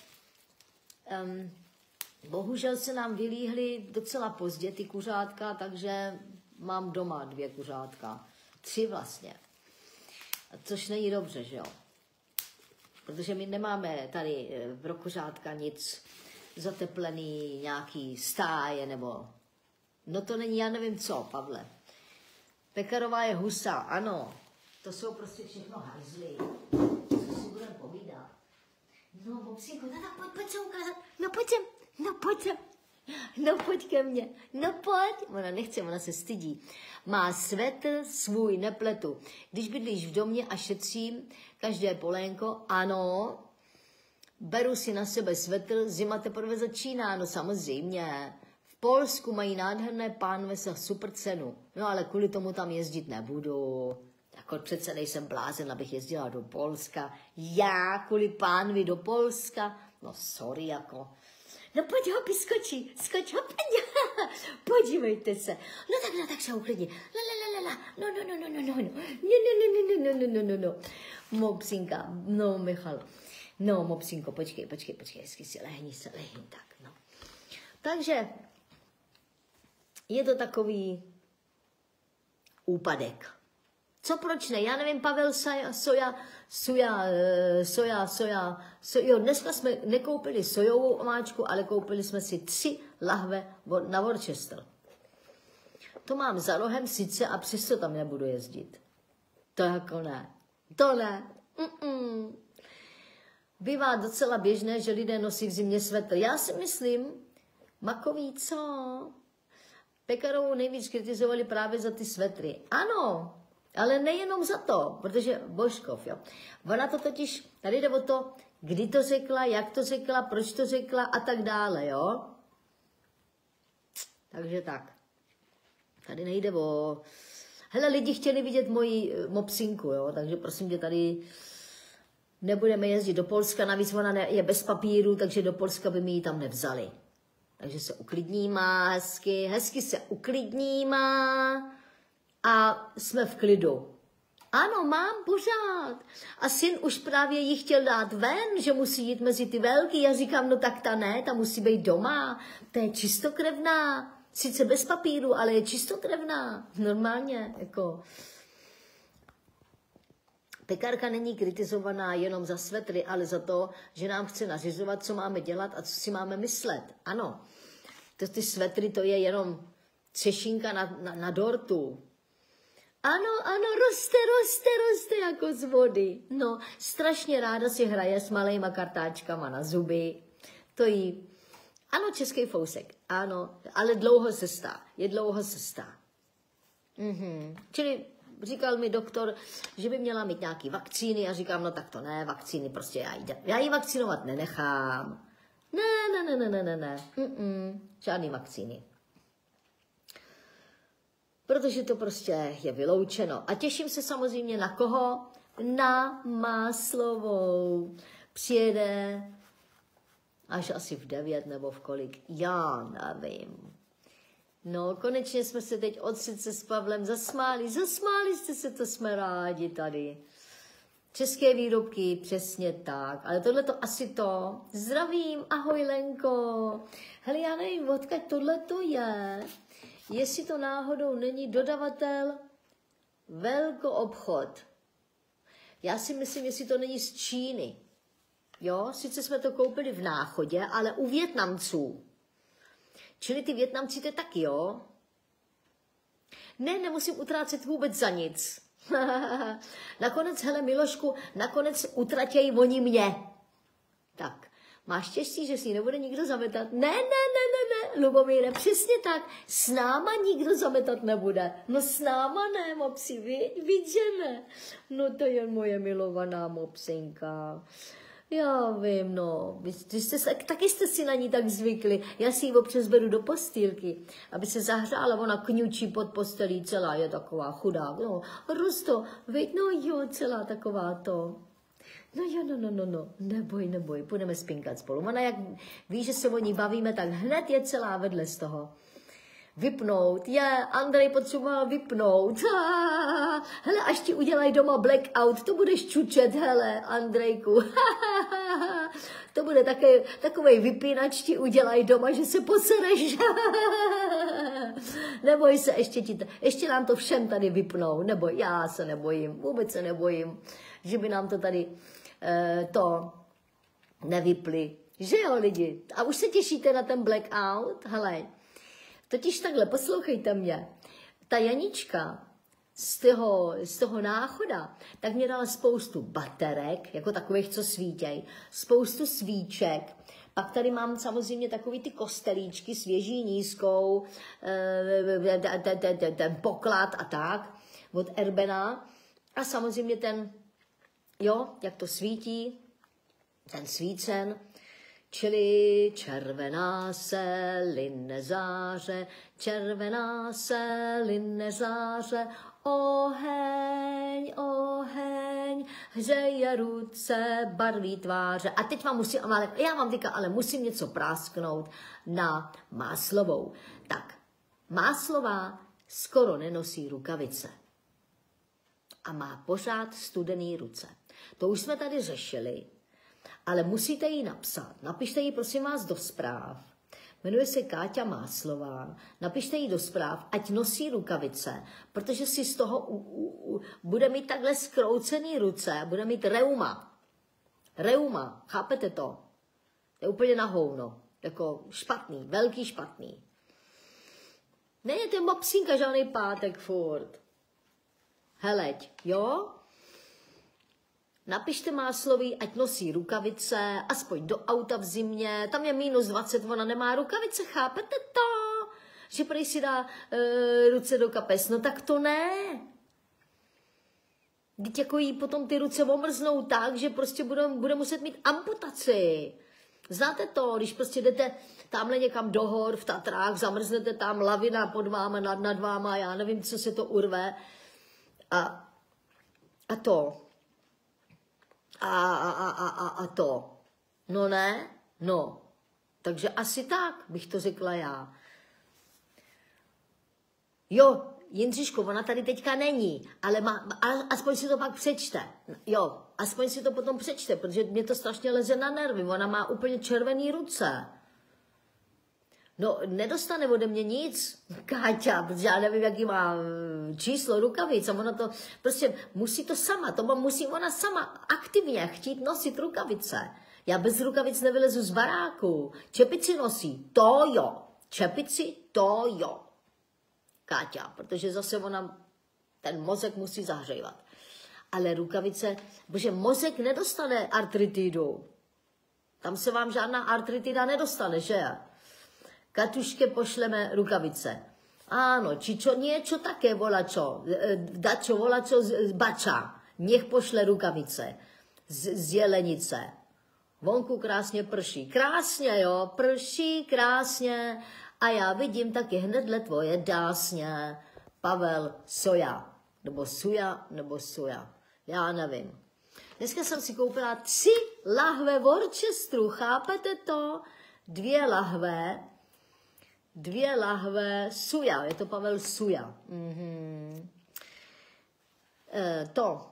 um, bohužel se nám vylíhly docela pozdě ty kuřátka, takže mám doma dvě kuřátka. Tři vlastně. Což není dobře, že jo? Protože my nemáme tady pro kuřátka nic zateplený, nějaký stáje, nebo... No to není, já nevím co, Pavle. Pekarová je husa, ano. To jsou prostě všechno hajzly. Co si budeme povídat? No, Bobsínko, no tak pojď, pojď se ukázat. No pojď sem, no pojď sem. No pojď ke mně, no pojď. Ona nechce, ona se stydí. Má svetr svůj, nepletu. Když bydlíš v domě a šetřím každé polénko, ano, beru si na sebe svetr, zima teprve začíná, no samozřejmě. V Polsku mají nádherné pánve za super cenu. No ale kvůli tomu tam jezdit nebudu. Jako přece nejsem blázen, abych jezdila do Polska. Já kvůli pánvi do Polska? No sorry, jako. No pojď, hopi, skoči, skoč, hop, podívejte se. No tak, no tak se uklidni. La, la, la, la, la. No, no, no, no, no, no, no, no, no, no, no, no, no, no. Mopsinka, no, Michal. No, Mopsinko, počkej, počkej, počkej, hezky si lehni se, lehni, tak, no. Takže je to takový úpadek. Co proč ne? Já nevím, Pavel, soja, soja, soja, soja, soja, soja. Jo, dneska jsme nekoupili sojovou omáčku, ale koupili jsme si tři lahve na Worcester. To mám za rohem sice a přesto tam nebudu jezdit. To jako ne. To ne. Mm-mm. Bývá docela běžné, že lidé nosí v zimě svetr. Já si myslím, makový co? Pekarovou nejvíc kritizovali právě za ty svetry. Ano, ale nejenom za to, protože Božkov, jo. Ona to totiž, tady jde o to, kdy to řekla, jak to řekla, proč to řekla a tak dále, jo. Takže tak. Tady nejde o Hele, lidi chtěli vidět moji mopsinku, jo, takže prosím tě, tady nebudeme jezdit do Polska, navíc ona je bez papíru, takže do Polska by mi ji tam nevzali. Takže se uklidníme hezky, hezky se uklidníme a jsme v klidu. Ano, mám pořád. A syn už právě ji chtěl dát ven, že musí jít mezi ty velký. Já říkám, no tak ta ne, ta musí být doma. To je čistokrevná. Sice bez papíru, ale je čistokrevná. Normálně, jako. Pekárka není kritizovaná jenom za svetry, ale za to, že nám chce nařizovat, co máme dělat a co si máme myslet. Ano, to, ty svetry, to je jenom třešinka na, na, na dortu. Ano, ano, roste, roste, roste jako z vody. No, strašně ráda si hraje s malejma kartáčkama na zuby. To jí... Ano, český fousek, ano, ale dlouho se stá, je dlouho se stá. Mhm. Čili říkal mi doktor, že by měla mít nějaký vakcíny a říkám, no tak to ne, vakcíny prostě já jí, já jí vakcinovat nenechám. Ne, ne, ne, ne, ne, ne, Mm-mm, žádný vakcíny. Protože to prostě je vyloučeno. A těším se samozřejmě na koho? Na Máslovou. Přijede až asi v devět nebo v kolik, já nevím. No, konečně jsme se teď od sice s Pavlem zasmáli. Zasmáli jste se, to jsme rádi tady. České výrobky, přesně tak. Ale tohle to asi to. Zdravím, ahoj Lenko. Hele, já nevím, odkud tohle to je. Jestli to náhodou není dodavatel velkoobchod. Já si myslím, jestli to není z Číny. Jo, sice jsme to koupili v Náchodě, ale u Vietnamců. Čili ty Vietnamci to taky, jo? Ne, nemusím utrácet vůbec za nic. Nakonec, hele Milošku, nakonec utratějí oni mě. Tak, máš štěstí, že si nebude nikdo zametat? Ne, ne, ne, ne, ne, Lubomíre, přesně tak. S náma nikdo zametat nebude. No s náma ne, mopsi, viď, viď, že ne. No to je moje milovaná mopsinka. Já vím, no, vy, vy jste se, taky jste si na ní tak zvykli. Já si ji občas beru do postýlky, aby se zahřála, ona kňučí pod postelí, celá je taková chudá, no, rosto, veď, no jo, celá taková to. No jo, no, no, no, no, neboj, neboj, půjdeme spinkat spolu. Ona, jak ví, že se o ní bavíme, tak hned je celá vedle z toho. Vypnout, je, Andrej potřeboval vypnout. Hele, až ti udělají doma blackout, to budeš čučet, hele, Andrejku. To bude také, takovej vypínač ti udělají doma, že se posereš. Neboj se, ještě, ti, ještě nám to všem tady vypnou. Neboj, já se nebojím, vůbec se nebojím, že by nám to tady eh, to nevypli. Že jo, lidi? A už se těšíte na ten blackout? Hele, totiž takhle, poslouchejte mě. Ta Janička z toho, z toho Náchoda, tak mě dala spoustu baterek, jako takových, co svítěj, spoustu svíček. Pak tady mám samozřejmě takový ty kostelíčky s věží nízkou, ten poklad a tak, od Erbena. A samozřejmě ten, jo, jak to svítí, ten svícen. Čili červená se linne záře, červená se linne záře, oheň, oheň, hřeje ruce, barví tváře. A teď vám musím, ale já vám teďka ale musím něco prásknout na Máslovou. Tak, Máslová skoro nenosí rukavice a má pořád studený ruce. To už jsme tady řešili. Ale musíte jí napsat. Napište jí, prosím vás, do zpráv. Jmenuje se Káťa Máslová. Napište jí do zpráv, ať nosí rukavice, protože si z toho u, u, u, bude mít takhle zkroucený ruce, bude mít reuma. Reuma, chápete to? To je úplně na hovno. Jako špatný, velký špatný. Není to mopsínka, žádný pátek furt. Heleď, jo? Napište Máslový, ať nosí rukavice, aspoň do auta v zimě, tam je minus dvacet, ona nemá rukavice, chápete to? Že prej si dá e, ruce do kapes, no tak to ne. Teď jako jí potom ty ruce omrznou tak, že prostě bude, bude muset mít amputaci. Znáte to, když prostě jdete tamhle někam do hor v Tatrách, zamrznete tam, lavina pod váma, nad, nad váma, já nevím, co se to urve, A, a to. A, a, a, a, a to. No ne? No. Takže asi tak bych to řekla já. Jo, Jindřiško, ona tady teďka není, ale má, aspoň si to pak přečte. Jo, aspoň si to potom přečte, protože mě to strašně leze na nervy. Ona má úplně červený ruce. No, nedostane ode mě nic, Káťa, protože já nevím, jaký má číslo rukavic. A ona to, prostě musí to sama, to musí ona sama aktivně chtít nosit rukavice. Já bez rukavic nevylezu z baráku. Čepici nosí, to jo. Čepici, to jo. Káťa, protože zase ona, ten mozek musí zahřívat. Ale rukavice, protože mozek nedostane artritidu. Tam se vám žádná artritida nedostane, že? Katuške pošleme rukavice. Áno, či čo niečo také volačo, dačo volačo z bača, nech pošle rukavice z, z jelenice. Vonku krásně prší. Krásně, jo, prší krásně. A já vidím taky hnedle tvoje dásně. Pavel Soja. Nebo Suja, nebo Suja. Já nevím. Dneska jsem si koupila tři lahve Worcesteru. Chápete to? Dvě lahve. Dvě lahve Suja. Je to Pavel Suja. Mm-hmm. E, to.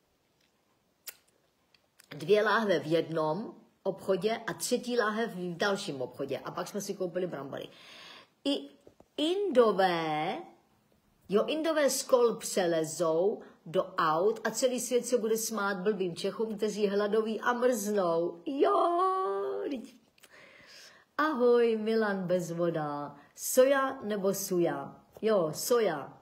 Dvě láhve v jednom obchodě a třetí láhev v dalším obchodě. A pak jsme si koupili brambory. I Indové, jo, Indové z kol přelezou do aut a celý svět se bude smát blbým Čechům, kteří hladoví a mrznou. Jo, ahoj, Milan bez voda. Soja nebo suja? Jo, soja.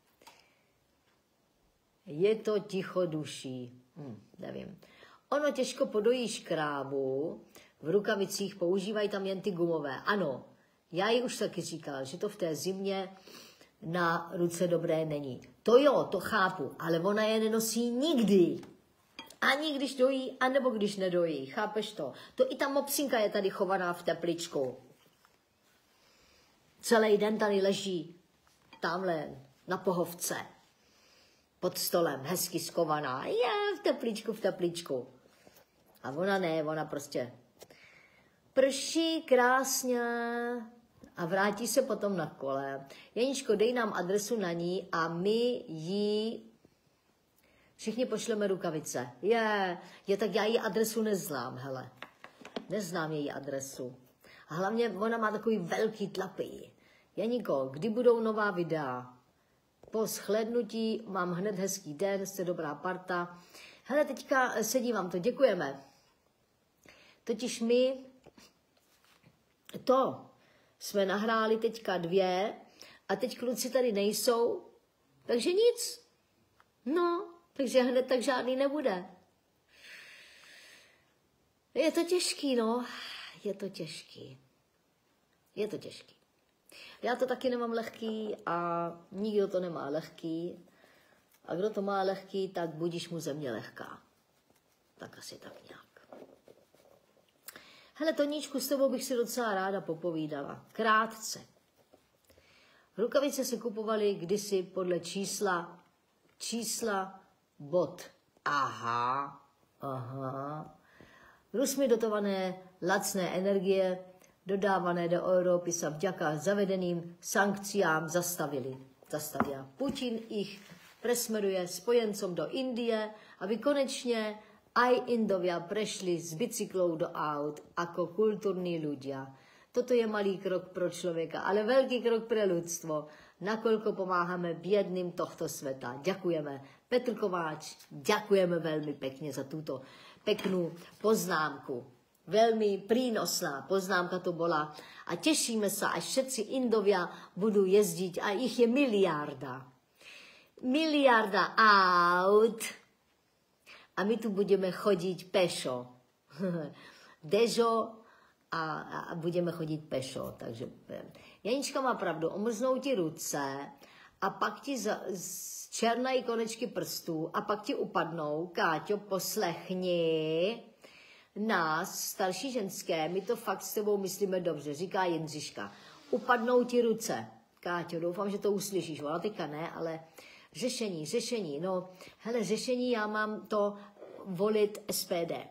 Je to tichoduší. Hm, nevím. Ono těžko podojíš krávu, v rukavicích používají tam jen ty gumové. Ano, já ji už taky říkala, že to v té zimě na ruce dobré není. To jo, to chápu, ale ona je nenosí nikdy. Ani když dojí, anebo když nedojí. Chápeš to? To i ta mopsinka je tady chovaná v tepličku. Celý den tady leží tamhle na pohovce. Pod stolem, hezky skovaná. Je, v tepličku, v tepličku. A ona ne, ona prostě prší krásně a vrátí se potom na kole. Janičko, dej nám adresu na ní a my jí všichni pošleme rukavice. Je, je, tak já jí adresu neznám, hele. Neznám její adresu. A hlavně ona má takový velký tlapy. Janiko, kdy budou nová videa? Po shlédnutí mám hned hezký den, jste dobrá parta. Hele, teďka se dívám, to děkujeme. Totiž my to jsme nahráli teďka dvě a teď kluci tady nejsou, takže nic. No, takže hned tak žádný nebude. Je to těžký, no. Je to těžký. Je to těžký. Já to taky nemám lehký a nikdo to nemá lehký. A kdo to má lehký, tak budíš mu země lehká. Tak asi tak nějak. Hele, Toníčku, s tebou bych si docela ráda popovídala. Krátce. Rukavice se kupovaly kdysi podle čísla, čísla bod. Aha, aha. Rusmi dotované lacné energie, dodávané do Evropy, se vďaka zavedeným sankciám zastavili. Zastavila. Putin ich presmeruje spojencom do Indie, aby konečně aj Indovia prešli z bicyklou do aut jako kulturní ľudia. Toto je malý krok pro člověka, ale velký krok pro lidstvo. Nakolko pomáháme bědným tohto světa. Děkujeme. Petr Kováč, děkujeme velmi pěkně za tuto peknou poznámku. Velmi prínosná poznámka to byla. A těšíme se, až všetci Indovia budou jezdit, a jich je miliarda. Miliarda aut. A my tu budeme chodit pešo. Dežo a, a budeme chodit pešo. Takže Janička má pravdu, omrznou ti ruce a pak ti za, černají konečky prstů a pak ti upadnou. Káťo, poslechni nás, starší ženské, my to fakt s tebou myslíme dobře, říká Jindřiška. Upadnou ti ruce. Káťo, doufám, že to uslyšíš. Ona teďka ne, ale Řešení, řešení, no, hele, řešení, já mám to volit S P D.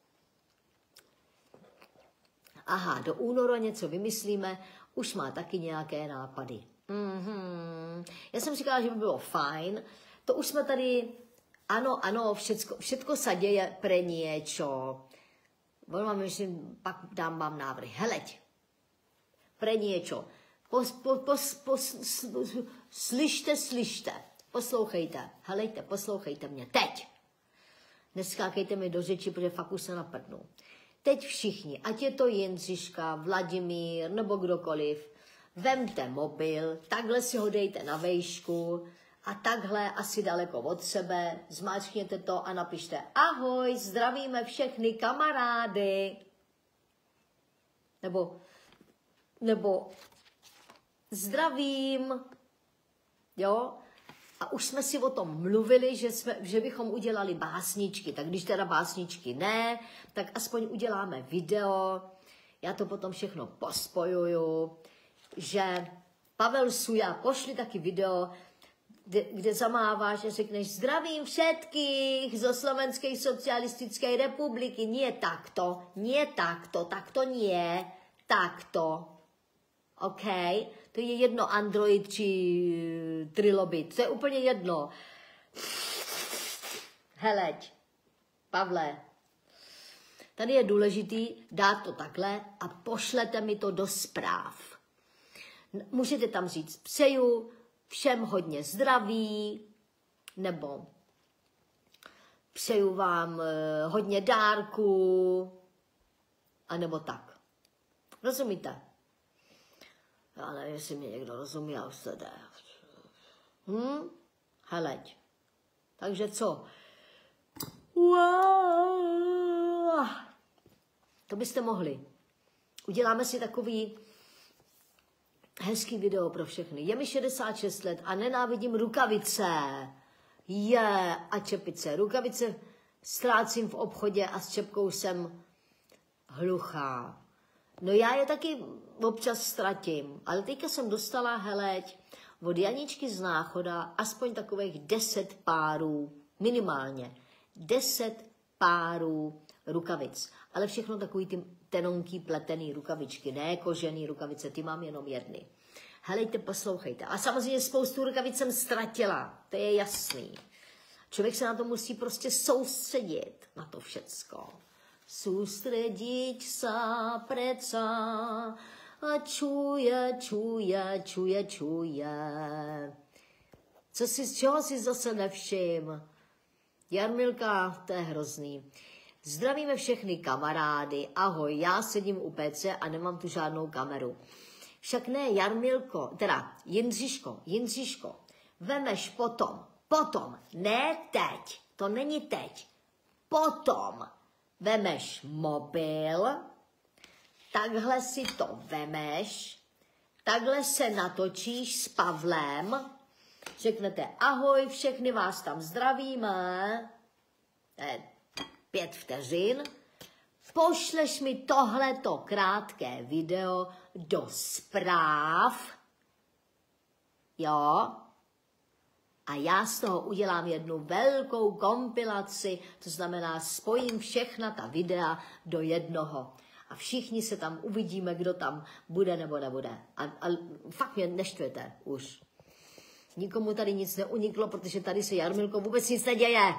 Aha, do února něco vymyslíme, už má taky nějaké nápady. Mm-hmm. Já jsem říkala, že by bylo fajn, to už jsme tady, ano, ano, všetko, všetko sa děje pre niečo. Mám, myslím, pak dám vám návrhy. Heleď, pre niečo. Pos, po, pos, pos, slyšte, slyšte, poslouchejte, helejte, poslouchejte mě, teď. Neskákejte mi do řeči, protože fakt už se napadnu. Teď všichni, ať je to Jindřiška, Vladimír nebo kdokoliv, vemte mobil, takhle si ho dejte na vejšku a takhle asi daleko od sebe, zmáčkněte to a napište ahoj, zdravíme všechny kamarády. Nebo, nebo zdravím, jo. A už jsme si o tom mluvili, že, jsme, že bychom udělali básničky. Tak když teda básničky ne, tak aspoň uděláme video. Já to potom všechno pospojuju, že Pavel Suja, pošli taky video, kde, kde zamáváš a řekneš zdravím všetkých zo Slovenskej socialistickej republiky. Nie takto, nie takto, takto nie, takto. OK? To je jedno Android či Trilobit. To je úplně jedno. Heleď, Pavle, tady je důležitý dát to takhle a pošlete mi to do zpráv. Můžete tam říct přeju všem hodně zdraví, nebo přeju vám hodně dárků, anebo tak. Rozumíte? Já nevím, jestli mě někdo rozumí, a už se jde. Hm? Heleď. Takže co? Wow. To byste mohli. Uděláme si takový hezký video pro všechny. Je mi šedesát šest let a nenávidím rukavice. Je a čepice. Rukavice ztrácím v obchodě a s čepkou jsem hluchá. No já je taky občas ztratím, ale teďka jsem dostala, heleď, od Janičky z Náchoda aspoň takových deset párů, minimálně, deset párů rukavic. Ale všechno takový ty tenonký pletený rukavičky, ne kožený rukavice, ty mám jenom jedny. Helejte, poslouchejte. A samozřejmě spoustu rukavic jsem ztratila, to je jasný. Člověk se na to musí prostě soustředit, na to všecko. Sústrediť sa preca a čuje, čuje, čuje, čuje. Co si, z čeho si zase nevšim? Jarmilka, to je hrozný. Zdravíme všechny kamarády, ahoj, já sedím u P C a nemám tu žádnou kameru. Však ne, Jarmilko, teda Jindřiško, Jindřiško, vemeš potom, potom, ne teď, to není teď, potom. Vemeš mobil, takhle si to vemeš, takhle se natočíš s Pavlem, řeknete ahoj, všechny vás tam zdravíme, to je pět vteřin, pošleš mi tohleto krátké video do zpráv, jo, a já z toho udělám jednu velkou kompilaci, to znamená spojím všechna ta videa do jednoho. A všichni se tam uvidíme, kdo tam bude nebo nebude. A, a fakt mě neštvěte už. Nikomu tady nic neuniklo, protože tady se Jarmilko vůbec nic neděje.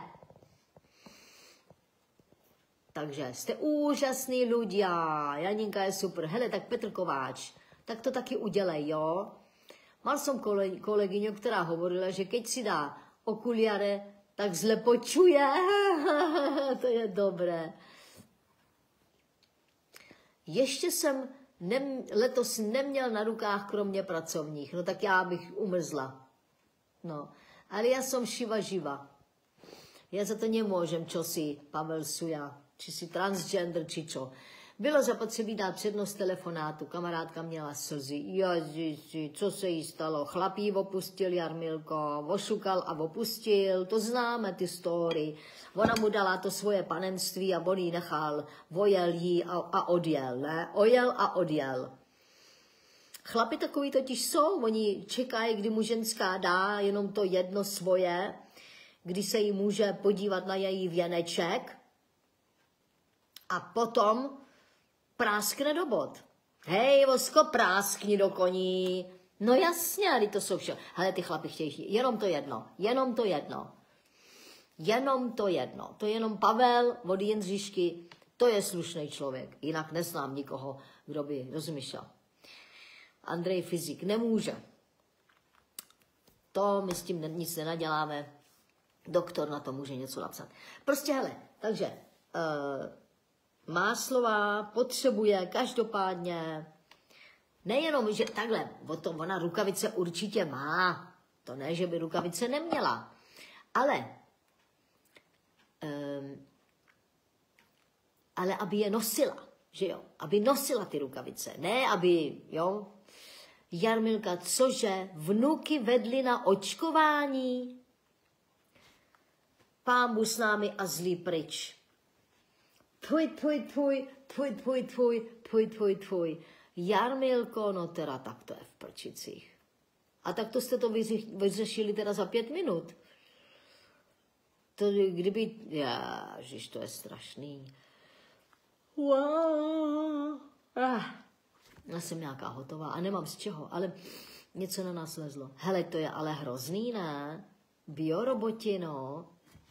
Takže jste úžasný ľudia. Janinka je super. Hele, tak Petr Kováč, tak to taky udělej, jo? Mal som kolegyňu, která hovorila, že keď si dá okuliare, tak zle počuje. To je dobré. Ještě jsem nem, letos neměl na rukách kromě pracovních, no tak já bych umrzla. No, ale já jsem šiva živa. Já za to nemůžem, čo si Pavel Suja, či si transgender, či čo. Bylo zapotřebí dát přednost telefonátu. Kamarádka měla slzy. Ježiši, co se jí stalo? Chlap jí opustil, Jarmilko, ošukal a opustil. To známe, ty story. Ona mu dala to svoje panenství a on jí nechal. Vojel jí a, a odjel, ne? Ojel a odjel. Chlapi takový totiž jsou, oni čekají, kdy mu ženská dá jenom to jedno svoje, kdy se jí může podívat na její věneček a potom práskne do bod. Hej, vosko, práskni do koní. No jasně, ale to jsou vše. Hele, ty chlapi chtějí jenom to jedno, jenom to jedno. Jenom to jedno. To je jenom Pavel od Jindřišky, to je slušný člověk. Jinak neznám nikoho, kdo by rozmyšlel. Andrej Fyzik nemůže. To my s tím nic nenaděláme. Doktor na to může něco napsat. Prostě hele, takže uh, Máslova potřebuje každopádně nejenom, že takhle, o tom ona rukavice určitě má. To ne, že by rukavice neměla. Ale um, ale aby je nosila, že jo? Aby nosila ty rukavice. Ne, aby, jo? Jarmilka, cože? Vnuky vedly na očkování? Pánbu s námi a zlý pryč. Tvoj, tvoj, tvoj, tvoj, tvoj, tvoj, tvoj, tvoj, tvoj. Jarmilko, no teda tak to je v prčicích. A tak to jste to vyřešili teda za pět minut. To kdyby, ježiš, to je strašný. Wow. Ah. Já jsem nějaká hotová a nemám z čeho, ale něco na nás lezlo. Hele, to je ale hrozný, ne? Bioroboti, no.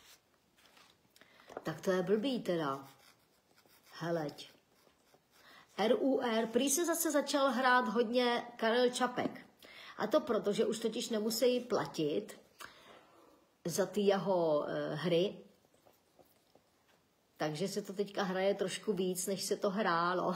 Tak to je blbý teda. Heleď. R U R, prý se zase začal hrát hodně Karel Čapek. A to proto, že už totiž nemusí platit za ty jeho e, hry. Takže se to teďka hraje trošku víc, než se to hrálo.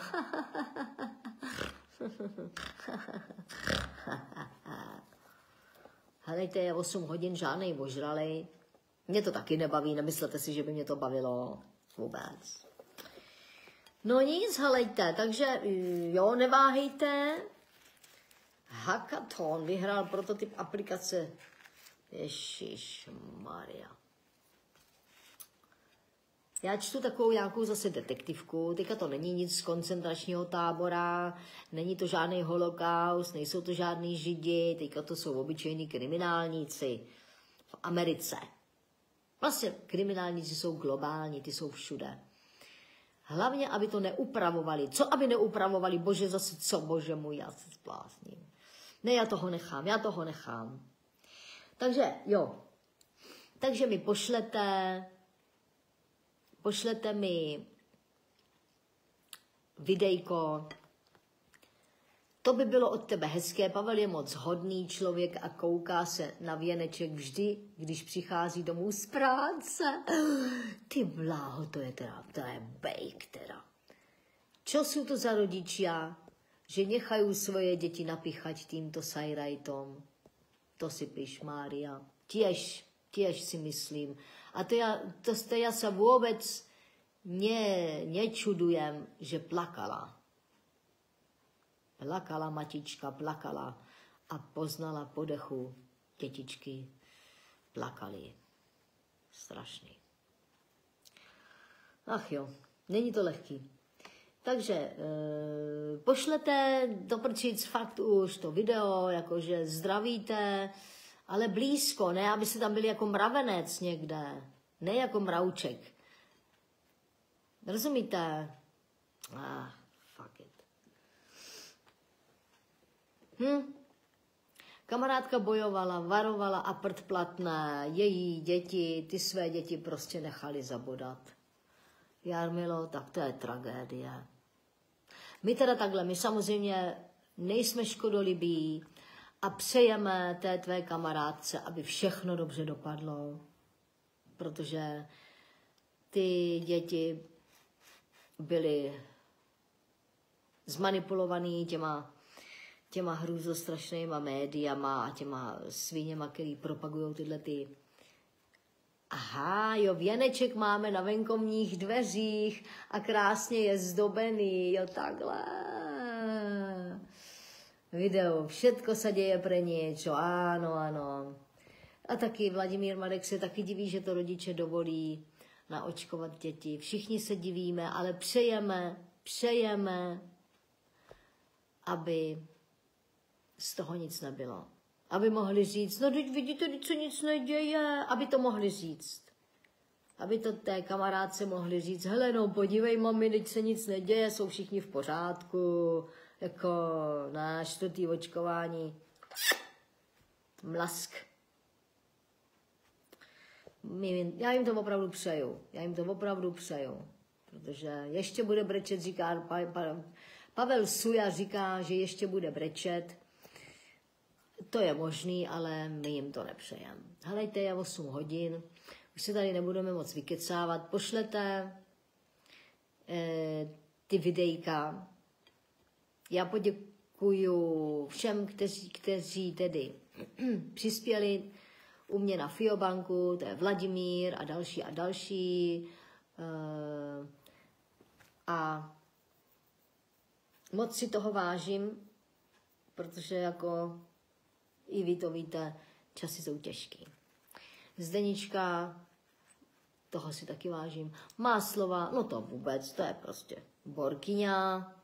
Helejte, je osm hodin, žádnej ožralej. Mě to taky nebaví, nemyslete si, že by mě to bavilo vůbec. No nic, helejte, takže jo, neváhejte. Hackathon vyhrál prototyp aplikace. Ježišmarja. Já čtu takovou nějakou zase detektivku, teďka to není nic z koncentračního tábora, není to žádný holokaust, nejsou to žádný židi, teďka to jsou obyčejní kriminálníci v Americe. Vlastně kriminálníci jsou globální, ty jsou všude. Hlavně, aby to neupravovali. Co aby neupravovali? Bože, zase co? Bože můj, já se zblázním. Ne, já toho nechám, já toho nechám. Takže, jo. Takže mi pošlete... Pošlete mi videjko. To by bylo od tebe hezké. Pavel je moc hodný člověk a kouká se na věneček vždy, když přichází domů z práce. Ty bláho, to je teda, to je bejk teda. Čo jsou to za rodičia, že nechají svoje děti napíchať týmto sajrajtom? To si píš, Mária. Tiež, tiež si myslím. A to já, to, to já se vůbec ne, nečudujem, že plakala. Plakala matička, plakala a poznala po dechu dětičky plakali. Strašný. Ach jo, není to lehký. Takže e, pošlete do prčic fakt už to video, jakože zdravíte, ale blízko, ne, aby se tam byli jako mravenec někde, ne jako mravček. Rozumíte? Ah, fuck it. Hm. Kamarádka bojovala, varovala a prd platné, její děti, ty své děti prostě nechali zabodat. Jarmilo, tak to je tragédie. My teda takhle, my samozřejmě nejsme škodolibí a přejeme té tvé kamarádce, aby všechno dobře dopadlo, protože ty děti byly zmanipulovaný těma, těma hrůzostrašnýma médiama a těma svíněma, který propagují tyhle ty. Aha, jo, věneček máme na venkovních dveřích a krásně je zdobený, jo, takhle. Video, všetko se děje pre niečo, ano, ano. A taky Vladimír Marek se taky diví, že to rodiče dovolí naočkovat děti. Všichni se divíme, ale přejeme, přejeme, aby z toho nic nebylo. Aby mohli říct, no teď vidíte, teď se nic neděje, aby to mohli říct. Aby to té kamarádce mohli říct, hele no, podívej mami, teď se nic neděje, jsou všichni v pořádku, jako na čtvrtý očkování. Mlask. Já jim to opravdu přeju, já jim to opravdu přeju, protože ještě bude brečet, říká, pa, pa, Pavel Suja říká, že ještě bude brečet. To je možný, ale my jim to nepřejeme. Helejte, je osm hodin, už se tady nebudeme moc vykecávat. Pošlete eh, ty videjka. Já poděkuju všem, kteří, kteří tedy přispěli u mě na Fiobanku, to je Vladimír a další a další. Eh, a moc si toho vážím, protože jako i vy to víte, časy jsou těžký. Zdenička, toho si taky vážím. Má slova, no to vůbec, to je prostě borkyňa.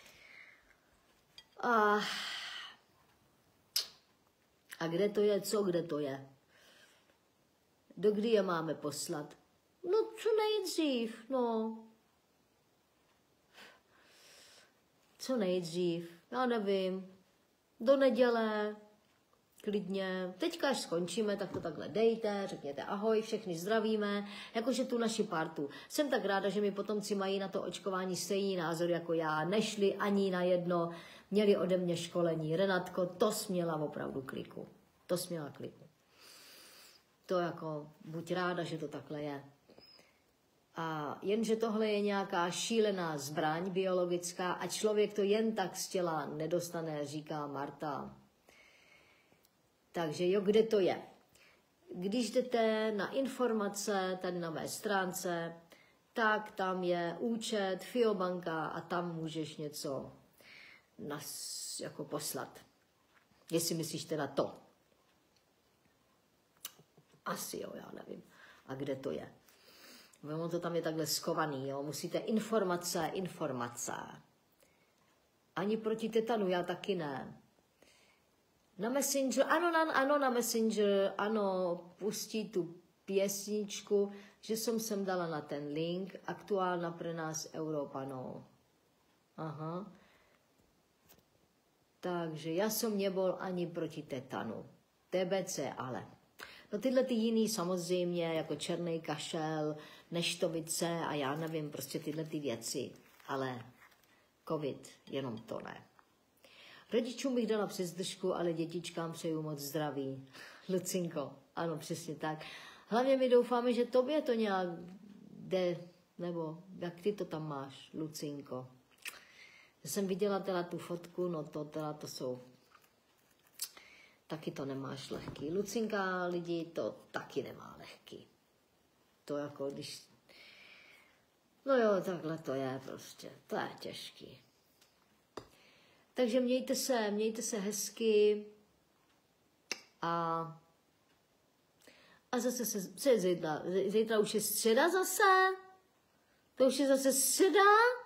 A, a kde to je, co kde to je? Do kdy je máme poslat? No co nejdřív, no. Co nejdřív, já nevím, do neděle, klidně. Teďka, až skončíme, tak to takhle dejte, řekněte ahoj, všechny zdravíme, jakože tu naši partu. Jsem tak ráda, že mi potomci mají na to očkování stejný názor jako já, nešli ani na jedno, měli ode mě školení. Renatko, to směla opravdu kliku, to směla kliku. To jako, buď ráda, že to takhle je. A jenže tohle je nějaká šílená zbraň biologická a člověk to jen tak z těla nedostane, říká Marta. Takže jo, kde to je? Když jdete na informace tady na mé stránce, tak tam je účet, Fiobanka a tam můžeš něco nas, jako poslat. Jestli myslíš teda to. Asi jo, já nevím. A kde to je? Ono to tam je takhle skovaný, jo. Musíte informace, informace. Ani proti tetanu, já taky ne. Na Messenger, ano, na, ano, na Messenger, ano, pustí tu pěsničku, že jsem sem dala na ten link, aktuálna pre nás Európanov. Aha. Takže já jsem nebol ani proti tetanu. T B C ale. No tyhle ty jiný samozřejmě, jako černý kašel, neštovice a já nevím, prostě tyhle ty věci. Ale covid, jenom to ne. Rodičům bych dala přes držku, ale dětičkám přeju moc zdraví. Lucinko, ano, přesně tak. Hlavně my doufáme, že tobě to nějak jde, nebo jak ty to tam máš, Lucinko. Já jsem viděla teda tu fotku, no to teda to jsou, taky to nemáš lehký. Lucinka lidi to taky nemá lehký. To jako když, no jo, takhle to je prostě, to je těžký. Takže mějte se, mějte se hezky a, a zase se, co je zítra? Zítra už je středa zase? To už je zase středa?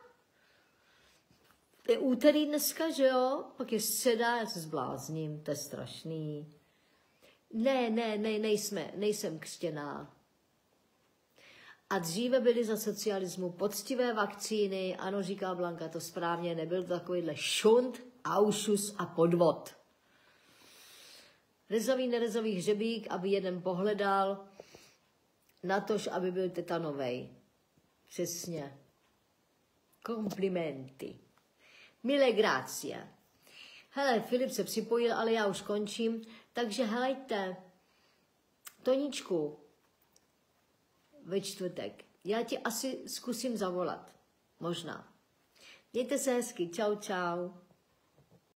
Je úterý dneska, že jo? Pak je středa, já se zblázním, to je strašný. Ne, ne, ne, nejsme, nejsem křtěná. A dříve byly za socialismu poctivé vakcíny, ano, říká Blanka, to správně, nebyl to takovýhle šunt, aušus a podvod. Rezavý, nerezavý hřebík, aby jeden pohledal, natož, aby byl tetanovej. Přesně. Komplimenty. Milé grácie. Hele, Filip se připojil, ale já už končím, takže helejte, Toničku, ve čtvrtek. Já ti asi zkusím zavolat. Možná. Mějte se hezky. Čau, čau.